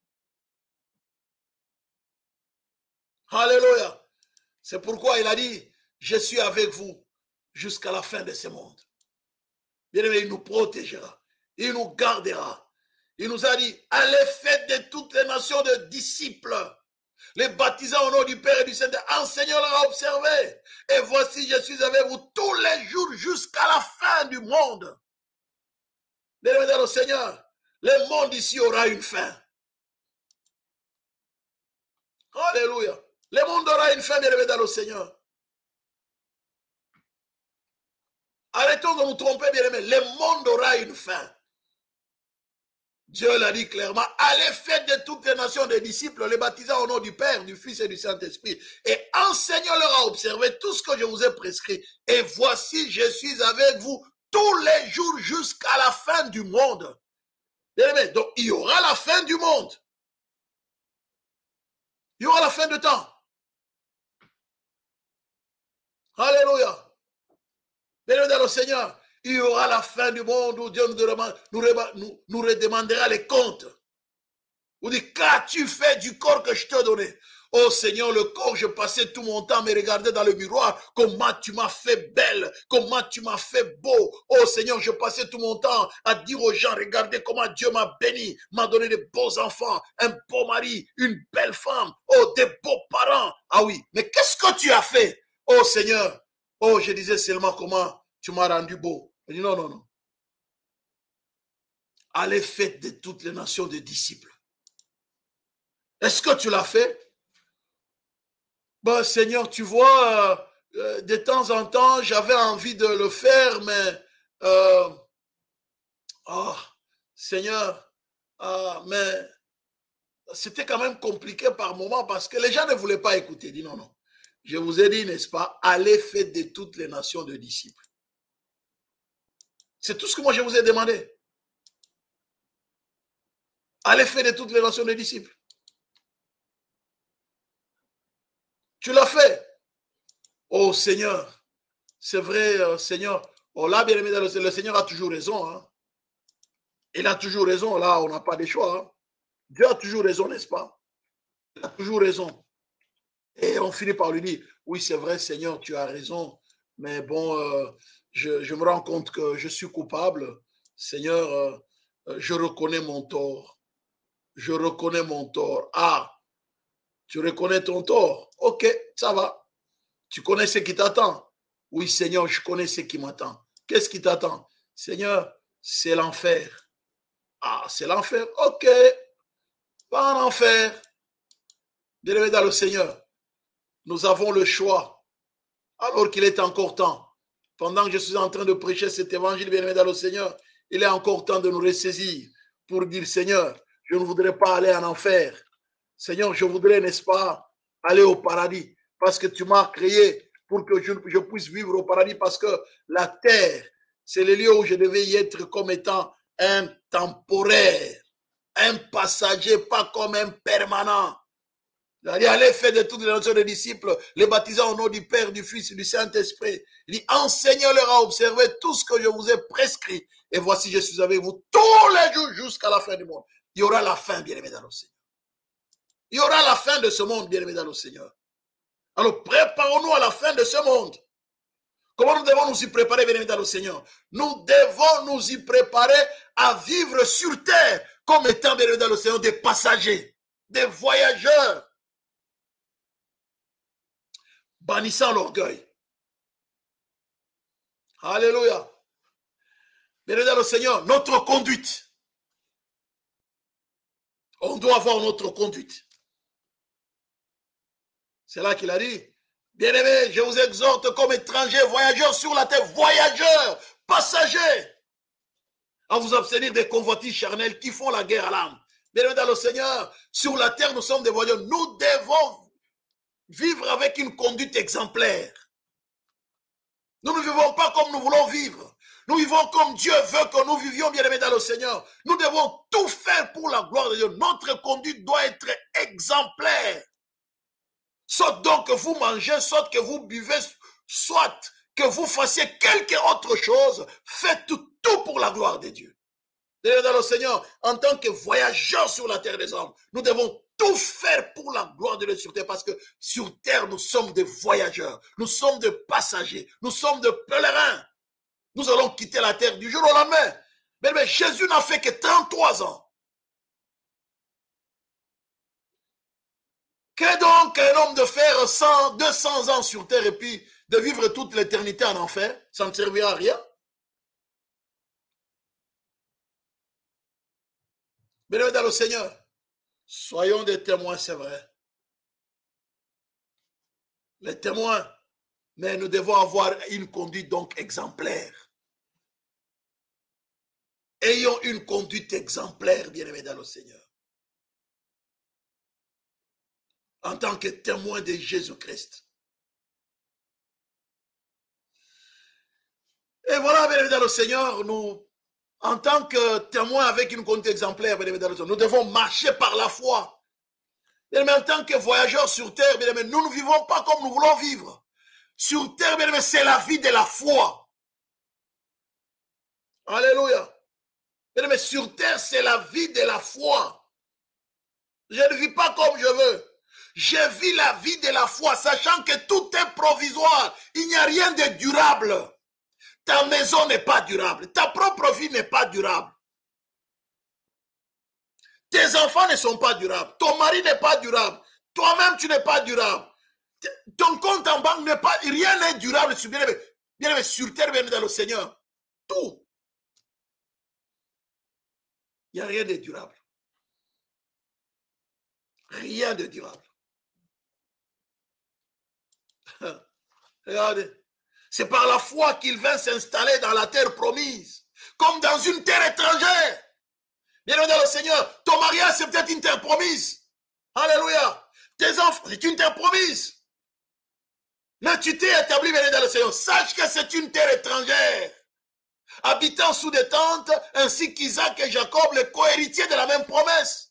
Alléluia. C'est pourquoi il a dit, je suis avec vous jusqu'à la fin de ce monde. Bien-aimé, il nous protégera, il nous gardera. Il nous a dit, allez faites de toutes les nations de disciples, les baptisant au nom du Père et du Saint-Esprit, enseignons-leur à observer. Et voici, je suis avec vous tous les jours jusqu'à la fin du monde. Bien-aimé dans le Seigneur, le monde ici aura une fin. Alléluia. Le monde aura une fin, bien-aimé dans le Seigneur. Arrêtons de nous tromper, bien-aimé. Le monde aura une fin. Dieu l'a dit clairement, allez faire de toutes les nations des disciples, les baptisant au nom du Père, du Fils et du Saint-Esprit, et enseignons-leur à observer tout ce que je vous ai prescrit. Et voici, je suis avec vous tous les jours jusqu'à la fin du monde. Donc, il y aura la fin du monde. Il y aura la fin de temps. Alléluia. Béni le Seigneur. Il y aura la fin du monde où Dieu nous, demande, nous, nous, nous redemandera les comptes. Vous dites, qu'as-tu fait du corps que je t'ai donné? Oh Seigneur, le corps, je passais tout mon temps à me regarder dans le miroir. Comment tu m'as fait belle, comment tu m'as fait beau. Oh Seigneur, je passais tout mon temps à dire aux gens, regardez comment Dieu m'a béni, m'a donné de beaux enfants, un beau mari, une belle femme, oh, des beaux parents. Ah oui, mais qu'est-ce que tu as fait? Oh Seigneur, oh, je disais seulement comment tu m'as rendu beau. Il dit, non, non, non. Allez, faites de toutes les nations des disciples. Est-ce que tu l'as fait? Ben, Seigneur, tu vois, euh, de temps en temps, j'avais envie de le faire, mais euh, oh, Seigneur, euh, mais c'était quand même compliqué par moment parce que les gens ne voulaient pas écouter. Dis non, non. Je vous ai dit, n'est-ce pas, allez faire de toutes les nations de disciples. C'est tout ce que moi je vous ai demandé. Allez faire de toutes les nations de disciples. Tu l'as fait. Oh Seigneur, c'est vrai, euh, Seigneur. Oh là, bien aimé, le, le Seigneur a toujours raison. Hein. Il a toujours raison. Là, on n'a pas de choix. Hein. Dieu a toujours raison, n'est-ce pas? Il a toujours raison. Et on finit par lui dire, oui, c'est vrai, Seigneur, tu as raison. Mais bon, euh, je, je me rends compte que je suis coupable. Seigneur, euh, je reconnais mon tort. Je reconnais mon tort. Ah, tu reconnais ton tort? Ok, ça va. Tu connais ce qui t'attend? Oui, Seigneur, je connais ce qui m'attend. Qu'est-ce qui t'attend? Seigneur, c'est l'enfer. Ah, c'est l'enfer. Ok, pas en enfer. Bien-aimé dans le Seigneur, nous avons le choix, alors qu'il est encore temps. Pendant que je suis en train de prêcher cet évangile, bien-aimé dans le Seigneur, il est encore temps de nous ressaisir pour dire, Seigneur, je ne voudrais pas aller en enfer. Seigneur, je voudrais, n'est-ce pas, aller au paradis, parce que tu m'as créé pour que je, je puisse vivre au paradis, parce que la terre, c'est le lieu où je devais y être comme étant un temporaire, un passager, pas comme un permanent. Il dit, allez faire de toutes les nations des disciples, les baptisant au nom du Père, du Fils et du Saint-Esprit. Il dit, enseignez-leur à observer tout ce que je vous ai prescrit. Et voici, je suis avec vous tous les jours jusqu'à la fin du monde. Il y aura la fin, bien-aimés dans le Seigneur. Il y aura la fin de ce monde, bien-aimés dans le Seigneur. Alors, préparons-nous à la fin de ce monde. Comment nous devons nous y préparer, bien-aimés dans le Seigneur? Nous devons nous y préparer à vivre sur terre comme étant, bien-aimés dans le Seigneur, des passagers, des voyageurs. Bannissant l'orgueil. Alléluia. Bien dans le Seigneur, notre conduite. On doit avoir notre conduite. C'est là qu'il a dit, bien-aimés, je vous exhorte comme étrangers, voyageurs sur la terre, voyageurs, passagers, à vous abstenir des convoitises charnelles qui font la guerre à l'âme. Bien-aimés dans le Seigneur, sur la terre, nous sommes des voyageurs. Nous devons vivre avec une conduite exemplaire. Nous ne vivons pas comme nous voulons vivre. Nous vivons comme Dieu veut que nous vivions, bien-aimés dans le Seigneur. Nous devons tout faire pour la gloire de Dieu. Notre conduite doit être exemplaire. Soit donc que vous mangez, soit que vous buvez, soit que vous fassiez quelque autre chose, faites tout, tout pour la gloire de Dieu. Dans le Seigneur, en tant que voyageurs sur la terre des hommes, nous devons tout faire pour la gloire de Dieu sur terre, parce que sur terre, nous sommes des voyageurs, nous sommes des passagers, nous sommes des pèlerins. Nous allons quitter la terre du jour au lendemain. Mais, mais Jésus n'a fait que trente-trois ans. Qu'est donc un homme de faire cent, deux cents ans sur terre et puis de vivre toute l'éternité en enfer? Ça ne servira à rien. Bien-aimés dans le Seigneur, soyons des témoins, c'est vrai. Les témoins, mais nous devons avoir une conduite donc exemplaire. Ayons une conduite exemplaire, bien-aimés dans le Seigneur. En tant que témoin de Jésus-Christ. Et voilà, bien-aimés dans le Seigneur, nous, en tant que témoin avec une conduite exemplaire, bien-aimés dans le Seigneur, nous devons marcher par la foi. Bien-aimés, en tant que voyageurs sur terre, bien-aimés, nous ne vivons pas comme nous voulons vivre. Sur terre, bien-aimés, c'est la vie de la foi. Alléluia. Bien-aimés, sur terre, c'est la vie de la foi. Je ne vis pas comme je veux. Je vis la vie de la foi, sachant que tout est provisoire. Il n'y a rien de durable. Ta maison n'est pas durable. Ta propre vie n'est pas durable. Tes enfants ne sont pas durables. Ton mari n'est pas durable. Toi-même, tu n'es pas durable. Ton compte en banque n'est pas... Rien n'est durable sur, bien aimé, bien aimé, sur terre, bien aimé dans le Seigneur. Tout. Il n'y a rien de durable. Rien de durable. Regardez. C'est par la foi qu'il vint s'installer dans la terre promise, comme dans une terre étrangère. Bien aimé dans le Seigneur, ton mariage, c'est peut-être une terre promise. Alléluia. Tes enfants, c'est une terre promise. Mais tu t'es établi, bien aimé dans le Seigneur. Sache que c'est une terre étrangère. Habitant sous des tentes, ainsi qu'Isaac et Jacob, les co-héritiers de la même promesse.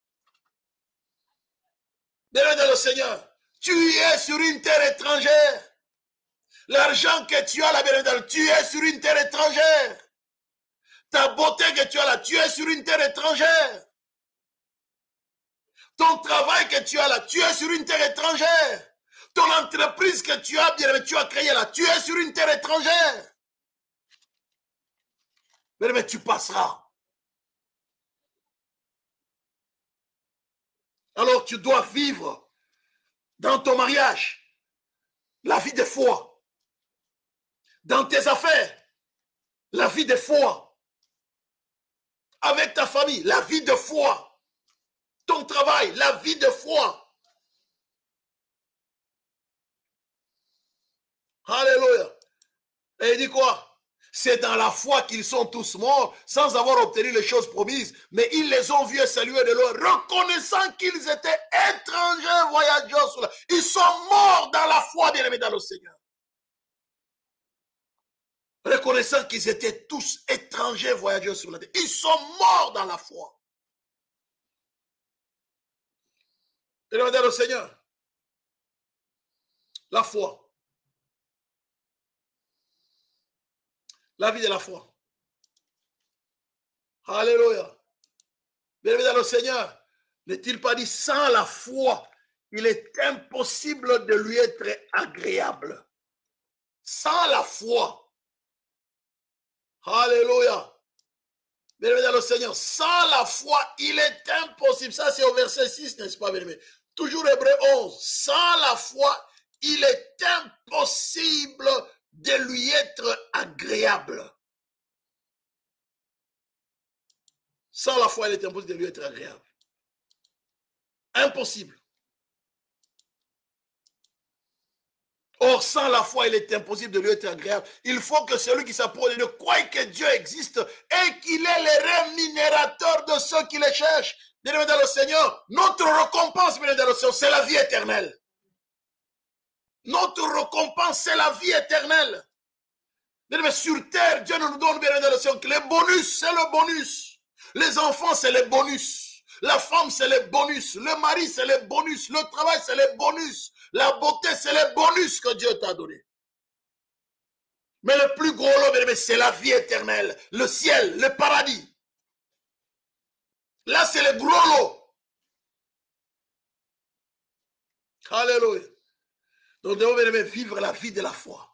Bien aimé dans le Seigneur, tu es sur une terre étrangère. L'argent que tu as là, bien aimé, tu es sur une terre étrangère. Ta beauté que tu as là, tu es sur une terre étrangère. Ton travail que tu as là, tu es sur une terre étrangère. Ton entreprise que tu as, bien aimé, tu as créée là, tu es sur une terre étrangère. Bien aimé, tu passeras. Alors tu dois vivre dans ton mariage la vie de foi. Dans tes affaires, la vie de foi. Avec ta famille, la vie de foi. Ton travail, la vie de foi. Alléluia. Et il dit quoi? C'est dans la foi qu'ils sont tous morts, sans avoir obtenu les choses promises, mais ils les ont vus saluer de loin, reconnaissant qu'ils étaient étrangers voyageurs sur la... Ils sont morts dans la foi, bien-aimés dans le Seigneur. Reconnaissant qu'ils étaient tous étrangers voyageurs sur la terre. Ils sont morts dans la foi. Bien-aimés dans le Seigneur. La foi. La vie de la foi. Alléluia. Bien-aimé dans le Seigneur, n'est-il pas dit, sans la foi, il est impossible de lui être agréable. Sans la foi. Alléluia. Bien-aimé dans le Seigneur, sans la foi, il est impossible. Ça, c'est au verset six, n'est-ce pas, bien-aimé? Toujours Hébreu onze. Sans la foi, il est impossible de lui être agréable. Sans la foi, il est impossible de lui être agréable. Impossible. Or, sans la foi, il est impossible de lui être agréable. Il faut que celui qui s'approche de Dieu croie que Dieu existe et qu'il est le rémunérateur de ceux qui le cherchent. Bien-aimés dans le Seigneur, notre récompense, bien-aimés dans le Seigneur, c'est la vie éternelle. Notre récompense, c'est la vie éternelle. Bien-aimés, sur terre, Dieu nous donne, bien-aimés dans le Seigneur, que les bonus, c'est le bonus. Les enfants, c'est les bonus. La femme, c'est les bonus. Le mari, c'est les bonus. Le travail, c'est les bonus. La beauté, c'est les bonus que Dieu t'a donné. Mais le plus gros lot, c'est la vie éternelle, le ciel, le paradis. Là, c'est le gros lot. Alléluia. Donc, nous devons vivre la vie de la foi.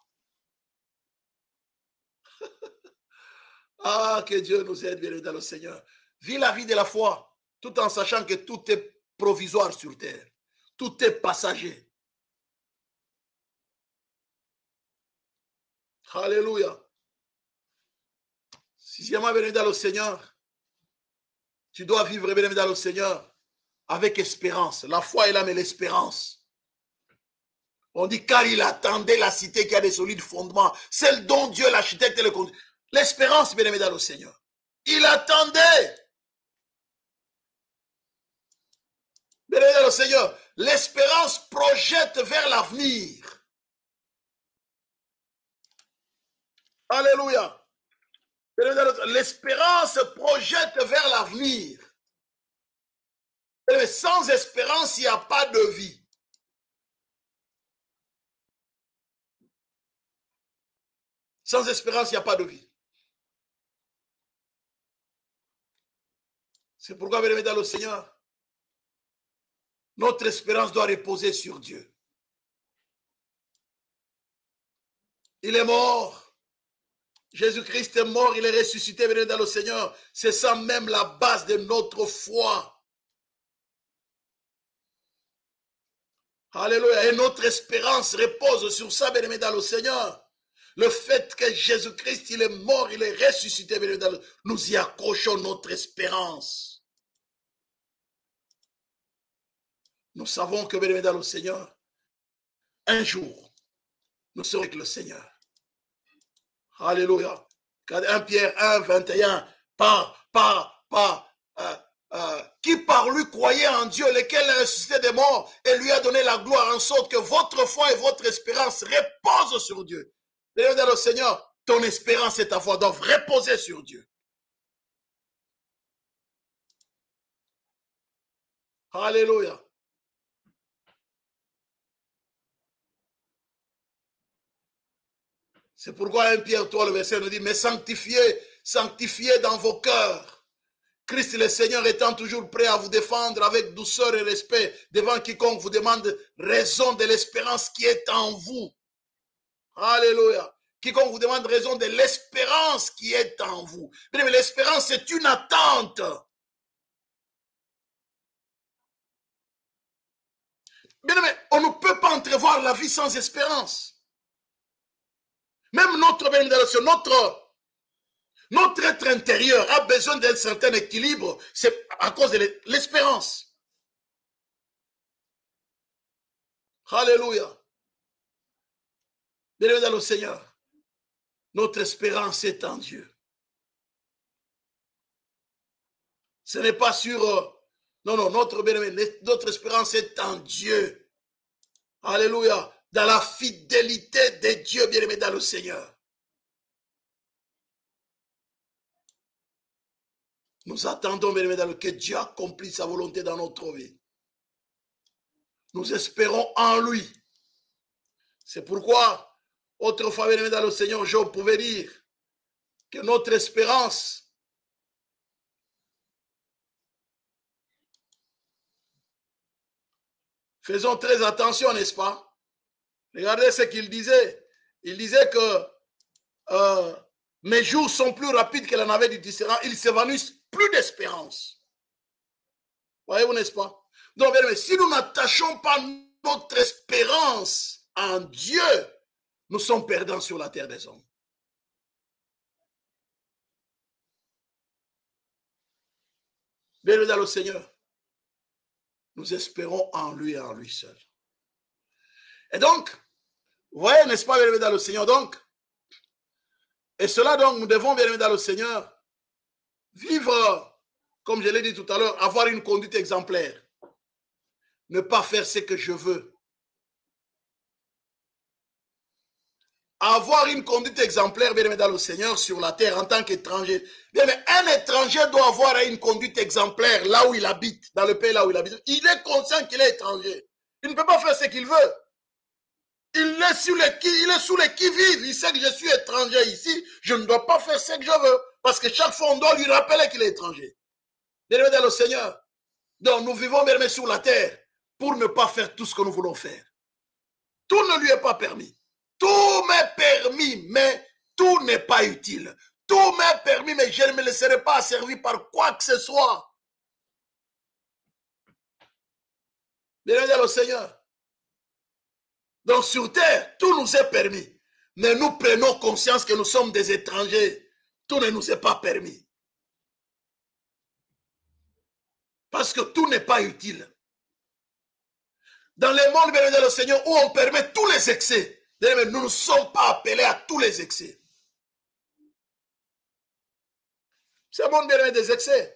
Ah, que Dieu nous aide, bien dans le Seigneur. Vis la vie de la foi, tout en sachant que tout est provisoire sur terre. Tout est passager. Alléluia. Sixièmement, bien dans le Seigneur, tu dois vivre, bien dans le Seigneur, avec espérance. La foi est là, mais l'espérance. On dit car il attendait la cité qui a des solides fondements, celle dont Dieu, l'architecte, et le conduit. L'espérance, bien aimé dans le Seigneur. il attendait. Bien-aimé le Seigneur, l'espérance projette vers l'avenir. Alléluia. L'espérance projette vers l'avenir. Sans espérance, il n'y a pas de vie. Sans espérance, il n'y a pas de vie. C'est pourquoi, bien-aimé dans le Seigneur, notre espérance doit reposer sur Dieu. Il est mort. Jésus-Christ est mort, il est ressuscité, bien-aimé dans le Seigneur. C'est ça même la base de notre foi. Alléluia. Et notre espérance repose sur ça, bien-aimé dans le Seigneur. Le fait que Jésus-Christ, il est mort, il est ressuscité, bien-aimé dans le... nous y accrochons notre espérance. Nous savons que, bien-aimé dans le Seigneur, un jour, nous serons avec le Seigneur. Alléluia. un Pierre un, vingt et un, par, par, par, euh, euh, qui par lui croyait en Dieu, lequel a ressuscité des morts et lui a donné la gloire, en sorte que votre foi et votre espérance reposent sur Dieu. Bien-aimé dans le Seigneur, ton espérance et ta foi doivent reposer sur Dieu. Alléluia. C'est pourquoi un Pierre trois, le verset nous dit, mais sanctifiez, sanctifiez dans vos cœurs. Christ le Seigneur étant toujours prêt à vous défendre avec douceur et respect devant quiconque vous demande raison de l'espérance qui est en vous. Alléluia. Quiconque vous demande raison de l'espérance qui est en vous. Mais l'espérance, c'est une attente. Bien, mais on ne peut pas entrevoir la vie sans espérance. Même notre bénédiction, notre, notre être intérieur a besoin d'un certain équilibre. C'est à cause de l'espérance. Alléluia. Bienvenue dans le Seigneur. Notre espérance est en Dieu. Ce n'est pas sur... Non, non, notre, notre espérance est en Dieu. Alléluia. Dans la fidélité de Dieu, bien-aimé dans le Seigneur. Nous attendons, bien-aimé dans le que Dieu accomplisse sa volonté dans notre vie. Nous espérons en lui. C'est pourquoi, autrefois, bien-aimé dans le Seigneur, Job pouvait dire que notre espérance faisons très attention, n'est-ce pas? Regardez ce qu'il disait. Il disait que euh, mes jours sont plus rapides que la navette du tisserand. Ils s'évanouissent, plus d'espérance. Voyez-vous, n'est-ce pas? Donc, bien, si nous n'attachons pas notre espérance en Dieu, nous sommes perdants sur la terre des hommes. Bien, dans le Seigneur, nous espérons en lui et en lui seul. Et donc, vous voyez, n'est-ce pas, bien-aimé dans le Seigneur, donc, et cela, donc, nous devons, bien-aimé dans le Seigneur, vivre, comme je l'ai dit tout à l'heure, avoir une conduite exemplaire. Ne pas faire ce que je veux. Avoir une conduite exemplaire, bien-aimé dans le Seigneur, sur la terre en tant qu'étranger. Bien-aimé, un étranger doit avoir une conduite exemplaire là où il habite, dans le pays là où il habite. Il est conscient qu'il est étranger. Il ne peut pas faire ce qu'il veut. Il est sous les qui, il est sous les qui-vive. Il sait que je suis étranger ici. Je ne dois pas faire ce que je veux. Parce que chaque fois, on doit lui rappeler qu'il est étranger. Bien-aimé dans le Seigneur. Donc, nous vivons, bien-aimé, sur la terre pour ne pas faire tout ce que nous voulons faire. Tout ne lui est pas permis. Tout m'est permis, mais tout n'est pas utile. Tout m'est permis, mais je ne me laisserai pas asservir par quoi que ce soit. Bien-aimé dans le Seigneur. Donc sur terre, tout nous est permis. Mais nous prenons conscience que nous sommes des étrangers. Tout ne nous est pas permis. Parce que tout n'est pas utile. Dans le monde, bien aimé, le Seigneur, où on permet tous les excès, nous ne sommes pas appelés à tous les excès. C'est mon bien-aimé des excès.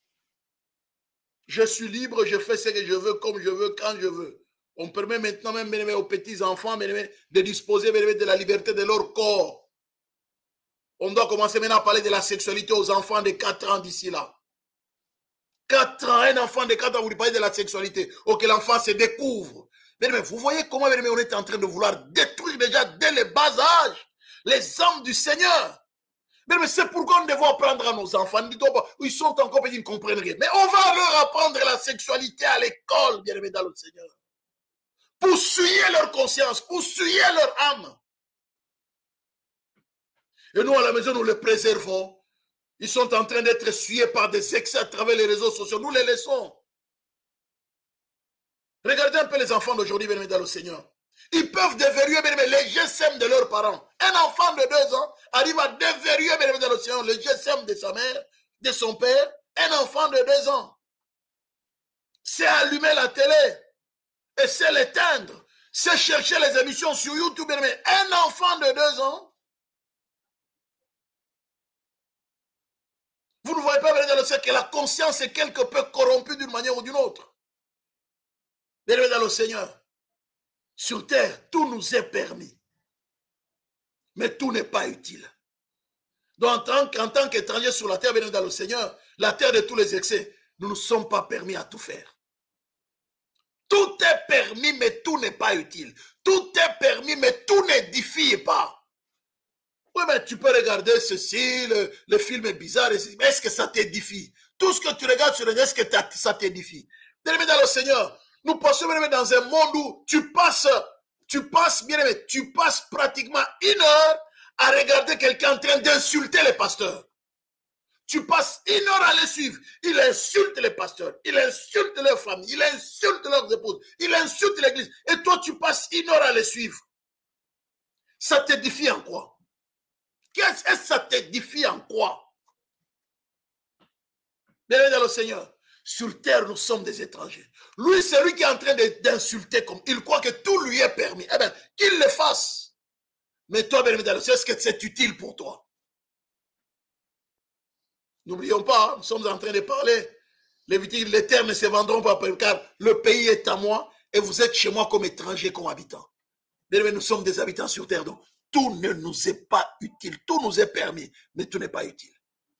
Je suis libre, je fais ce que je veux, comme je veux, quand je veux. On permet maintenant même bien-aimé, aux petits-enfants bien-aimé, de disposer bien-aimé, de la liberté de leur corps. On doit commencer maintenant à parler de la sexualité aux enfants de quatre ans d'ici là. quatre ans, un enfant de quatre ans, vous lui parlez de la sexualité. Ou que l'enfant se découvre. Mais, mais vous voyez comment mais, on est en train de vouloir détruire déjà dès le bas âge les hommes du Seigneur. Mais, mais c'est pourquoi nous devons apprendre à nos enfants. Ils sont encore petits, ils ne comprennent rien. Mais on va leur apprendre la sexualité à l'école, bien aimé dans le Seigneur. Pour souiller leur conscience, pour souiller leur âme. Et nous, à la maison, nous les préservons. Ils sont en train d'être souillés par des excès à travers les réseaux sociaux. Nous les laissons. Regardez un peu les enfants d'aujourd'hui, bien aimé dans le Seigneur. Ils peuvent déverrouiller bien aimé, les G S M de leurs parents. Un enfant de deux ans arrive à déverrouiller bien aimé dans le Seigneur le G S M de sa mère, de son père. Un enfant de deux ans. C'est allumer la télé et c'est l'éteindre. C'est chercher les émissions sur YouTube. Bien aimé. Un enfant de deux ans. Vous ne voyez pas bien aimé dans le Seigneur que la conscience est quelque peu corrompue d'une manière ou d'une autre. Bien aimé dans le Seigneur. Sur terre, tout nous est permis. Mais tout n'est pas utile. Donc, en tant, en tant qu'étrangers sur la terre, bien dans le Seigneur, la terre de tous les excès, nous ne sommes pas permis à tout faire. Tout est permis, mais tout n'est pas utile. Tout est permis, mais tout n'édifie pas. Oui, mais tu peux regarder ceci, le, le film est bizarre, mais est-ce que ça t'édifie? Tout ce que tu regardes sur le net, est-ce que ça t'édifie? Bien aimé dans le Seigneur, nous passons bien aimé dans un monde où tu passes, tu passes, bien aimé, tu passes pratiquement une heure à regarder quelqu'un en train d'insulter les pasteurs. Tu passes une heure à les suivre. Il insulte les pasteurs, il insulte leurs familles, il insulte leurs épouses, il insulte l'église. Et toi, tu passes une heure à les suivre. Ça t'édifie en quoi? Qu'est-ce que ça t'édifie en quoi? Bien dans le Seigneur, sur terre, nous sommes des étrangers. Lui, c'est lui qui est en train d'insulter comme il croit que tout lui est permis. Eh bien, qu'il le fasse. Mais toi, bien dans le Seigneur, est-ce que c'est utile pour toi? N'oublions pas, nous sommes en train de parler. Les, les terres ne se vendront pas car le pays est à moi et vous êtes chez moi comme étrangers, comme habitants. Mais nous sommes des habitants sur terre, donc tout ne nous est pas utile. Tout nous est permis, mais tout n'est pas utile.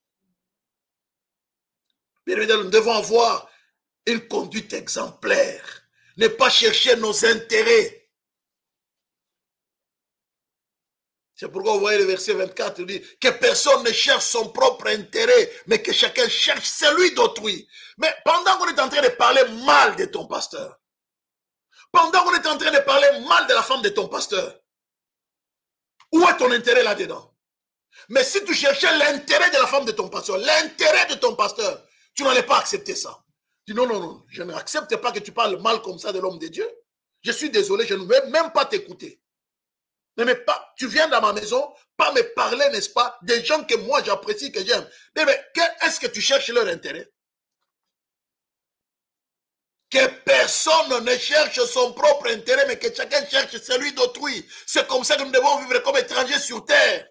Bien évidemment, nous devons avoir une conduite exemplaire. Ne pas chercher nos intérêts. C'est pourquoi vous voyez le verset vingt-quatre, il dit que personne ne cherche son propre intérêt, mais que chacun cherche celui d'autrui. Mais pendant qu'on est en train de parler mal de ton pasteur, pendant qu'on est en train de parler mal de la femme de ton pasteur, où est ton intérêt là-dedans? Mais si tu cherchais l'intérêt de la femme de ton pasteur, l'intérêt de ton pasteur, tu n'allais pas accepter ça. Tu dis non, non, non, je n'accepte pas que tu parles mal comme ça de l'homme de Dieu. Je suis désolé, je ne vais même pas t'écouter. Mais, mais pas, tu viens dans ma maison, pas me parler, n'est-ce pas, des gens que moi j'apprécie, que j'aime. Mais, mais est-ce que tu cherches leur intérêt? Que personne ne cherche son propre intérêt, mais que chacun cherche celui d'autrui. C'est comme ça que nous devons vivre comme étrangers sur terre.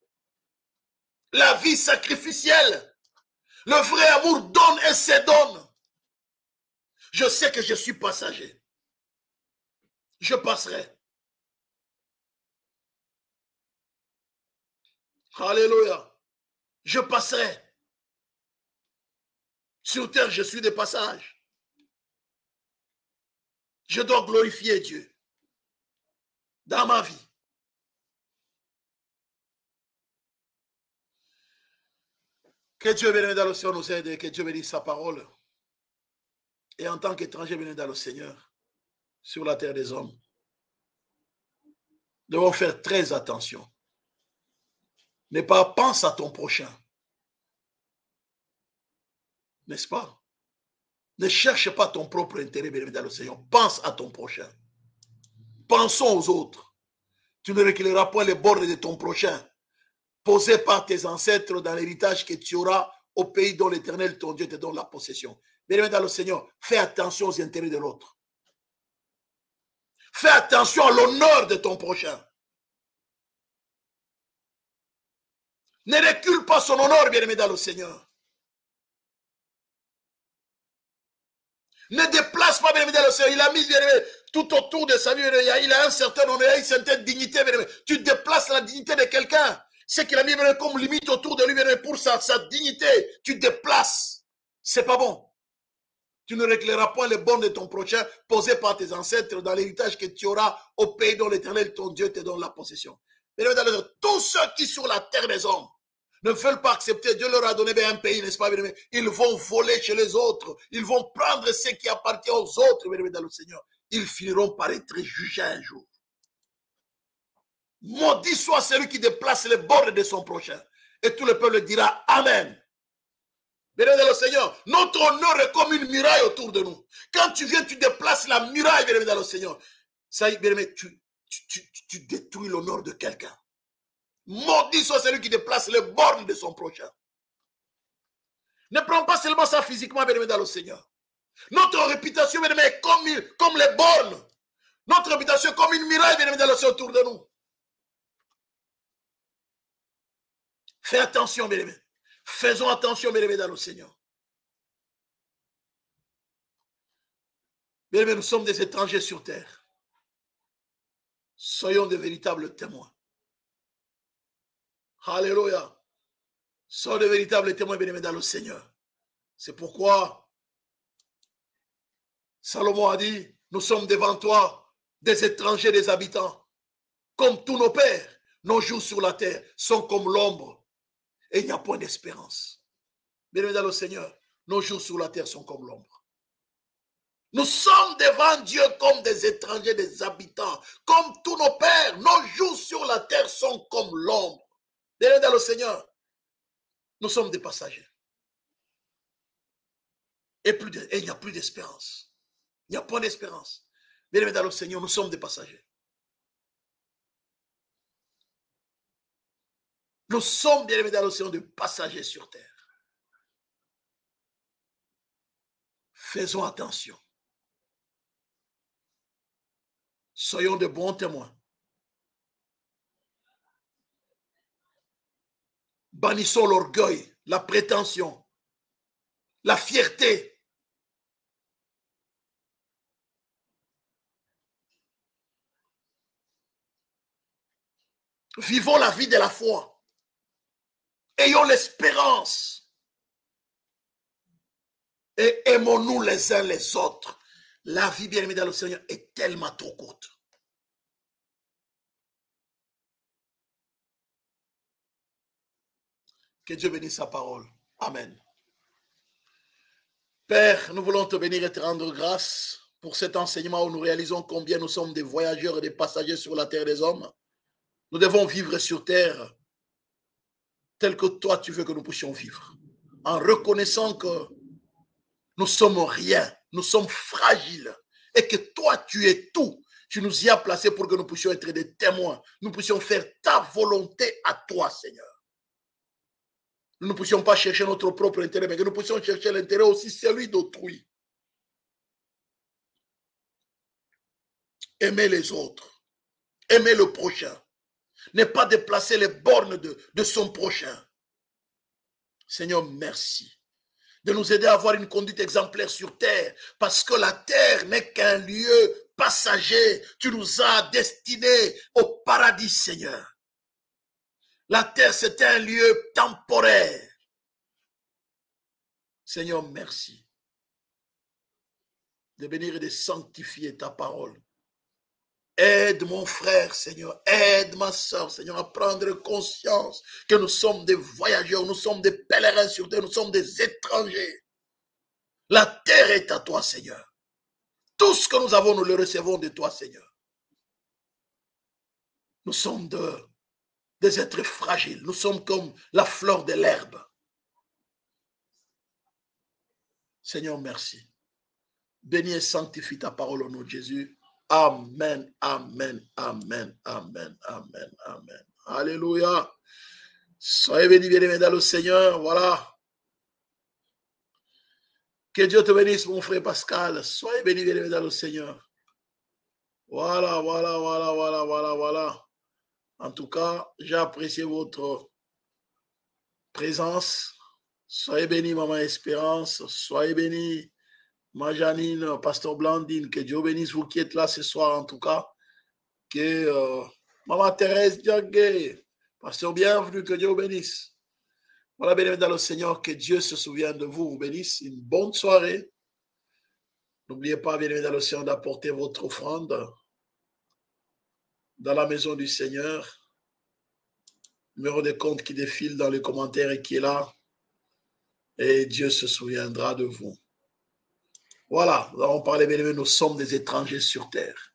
La vie sacrificielle. Le vrai amour donne et se donne. Je sais que je suis passager. Je passerai. Alléluia. Je passerai. Sur terre, je suis de passage. Je dois glorifier Dieu dans ma vie. Que Dieu bénisse dans le Seigneur nous aide et que Dieu bénisse sa parole. Et en tant qu'étranger béni dans le Seigneur, sur la terre des hommes, nous devons faire très attention. Ne pas pense à ton prochain. N'est-ce pas? Ne cherche pas ton propre intérêt, béni dans le Seigneur. Pense à ton prochain. Pensons aux autres. Tu ne reculeras pas les bords de ton prochain, posés par tes ancêtres dans l'héritage que tu auras au pays dont l'Éternel, ton Dieu, te donne la possession. Bien-aimé dans le Seigneur, fais attention aux intérêts de l'autre. Fais attention à l'honneur de ton prochain. Ne recule pas son honneur, bien-aimé dans le Seigneur. Ne déplace pas, bien aimé dans le Seigneur. Il a mis, bien aimé, tout autour de sa vie, bien aimé, il a un certain honneur, une certaine dignité, bien aimé. Tu déplaces la dignité de quelqu'un. Ce qu'il a mis, bien aimé, comme limite autour de lui, bien aimé, pour sa, sa dignité. Tu déplaces. C'est pas bon. Tu ne régleras pas les bornes de ton prochain posées par tes ancêtres dans l'héritage que tu auras au pays dont l'Éternel, ton Dieu, te donne la possession. Bien aimé dans le Seigneur, tous ceux qui sur la terre des hommes ne veulent pas accepter, Dieu leur a donné bien un pays, n'est-ce pas, bien aimé? Ils vont voler chez les autres, ils vont prendre ce qui appartient aux autres, bien aimé dans le Seigneur. Ils finiront par être jugés un jour. Maudit soit celui qui déplace les bornes de son prochain. Et tout le peuple dira Amen. Bien aimé dans le Seigneur, notre honneur est comme une muraille autour de nous. Quand tu viens, tu déplaces la muraille, bien aimé dans le Seigneur. Ça y est, bien aimé, tu, tu, tu, tu détruis l'honneur de quelqu'un. Maudit soit celui qui déplace les bornes de son prochain. Ne prends pas seulement ça physiquement, bien aimé dans le Seigneur. Notre réputation, bien aimé, est comme, comme les bornes. Notre réputation est comme une muraille, bien aimé dans le Seigneur, autour de nous. Fais attention, bien aimé. Faisons attention, bien aimé, dans le Seigneur. Bien aimé, nous sommes des étrangers sur terre. Soyons de véritables témoins. Alléluia. Soyons de véritables témoins, bien aimé, dans le Seigneur. C'est pourquoi Salomon a dit, nous sommes devant toi des étrangers, des habitants. Comme tous nos pères, nos jours sur la terre sont comme l'ombre. Et il n'y a point d'espérance. Bien aimé dans le Seigneur, nos jours sur la terre sont comme l'ombre. Nous sommes devant Dieu comme des étrangers, des habitants. Comme tous nos pères, nos jours sur la terre sont comme l'ombre. Bien aimé dans le Seigneur, nous sommes des passagers. Et, plus de, et il n'y a plus d'espérance. Il n'y a point d'espérance. Bien aimé dans le Seigneur, nous sommes des passagers. Nous sommes, bien aimés dans le Seigneur, des passagers sur terre. Faisons attention. Soyons de bons témoins. Bannissons l'orgueil, la prétention, la fierté. Vivons la vie de la foi. Ayons l'espérance. Et aimons-nous les uns les autres. La vie, bien aimée dans le Seigneur, est tellement trop courte. Que Dieu bénisse sa parole. Amen. Père, nous voulons te bénir et te rendre grâce pour cet enseignement où nous réalisons combien nous sommes des voyageurs et des passagers sur la terre des hommes. Nous devons vivre sur terre tel que toi tu veux que nous puissions vivre, en reconnaissant que nous sommes rien, nous sommes fragiles et que toi tu es tout. Tu nous y as placés pour que nous puissions être des témoins, nous puissions faire ta volonté à toi, Seigneur. Nous ne puissions pas chercher notre propre intérêt, mais que nous puissions chercher l'intérêt aussi celui d'autrui. Aimer les autres, aimer le prochain, ne pas déplacer les bornes de, de son prochain. Seigneur, merci de nous aider à avoir une conduite exemplaire sur terre, parce que la terre n'est qu'un lieu passager. Tu nous as destinés au paradis, Seigneur. La terre, c'est un lieu temporaire. Seigneur, merci de bénir et de sanctifier ta parole. Aide mon frère, Seigneur, aide ma soeur, Seigneur, à prendre conscience que nous sommes des voyageurs, nous sommes des pèlerins sur terre, nous sommes des étrangers. La terre est à toi, Seigneur. Tout ce que nous avons, nous le recevons de toi, Seigneur. Nous sommes de, des êtres fragiles, nous sommes comme la fleur de l'herbe. Seigneur, merci. Bénis et sanctifie ta parole au nom de Jésus. Amen, amen, amen, amen, amen, amen. Alléluia. Soyez bénis, bien-aimés dans le Seigneur. Voilà. Que Dieu te bénisse, mon frère Pascal. Soyez bénis, bien-aimés dans le Seigneur. Voilà, voilà, voilà, voilà, voilà, voilà. En tout cas, j'ai apprécié votre présence. Soyez bénis, Maman Espérance. Soyez bénis, Ma Janine, Pasteur Blandine, que Dieu bénisse vous qui êtes là ce soir en tout cas. Que euh, Maman Thérèse Diagué, Pasteur, bienvenue, que Dieu vous bénisse. Voilà, bien-aimés dans le Seigneur, que Dieu se souvienne de vous, vous bénisse. Une bonne soirée. N'oubliez pas, bien-aimés dans le Seigneur, d'apporter votre offrande dans la maison du Seigneur. Numéro de compte qui défile dans les commentaires et qui est là. Et Dieu se souviendra de vous. Voilà, nous avons parlé, bien aimé, nous sommes des étrangers sur terre.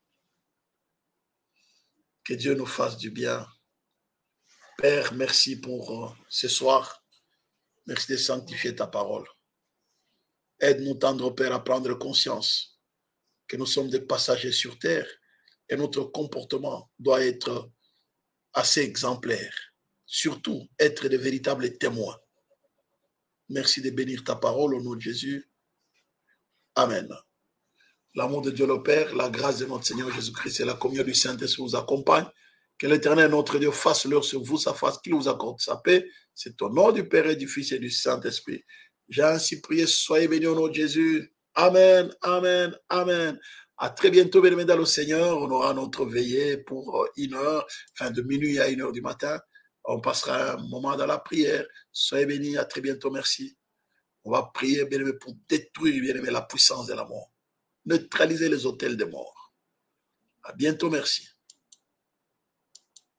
Que Dieu nous fasse du bien. Père, merci pour euh, ce soir. Merci de sanctifier ta parole. Aide-nous, tendre Père, à prendre conscience que nous sommes des passagers sur terre et notre comportement doit être assez exemplaire. Surtout, être de véritables témoins. Merci de bénir ta parole au nom de Jésus. Amen. L'amour de Dieu le Père, la grâce de notre Seigneur Jésus-Christ et la communion du Saint-Esprit vous accompagnent. Que l'Éternel, notre Dieu, fasse l'heure sur vous sa face, qu'il vous accorde sa paix. C'est au nom du Père et du Fils et du Saint-Esprit. J'ai ainsi prié, soyez bénis au nom de Jésus. Amen, amen, amen. À très bientôt, bien-aimés dans le Seigneur. On aura notre veillée pour une heure, enfin de minuit à une heure du matin. On passera un moment dans la prière. Soyez bénis, à très bientôt, merci. On va prier, bien-aimés, pour détruire, bien-aimés, la puissance de la mort. Neutraliser les hôtels de mort. À bientôt, merci.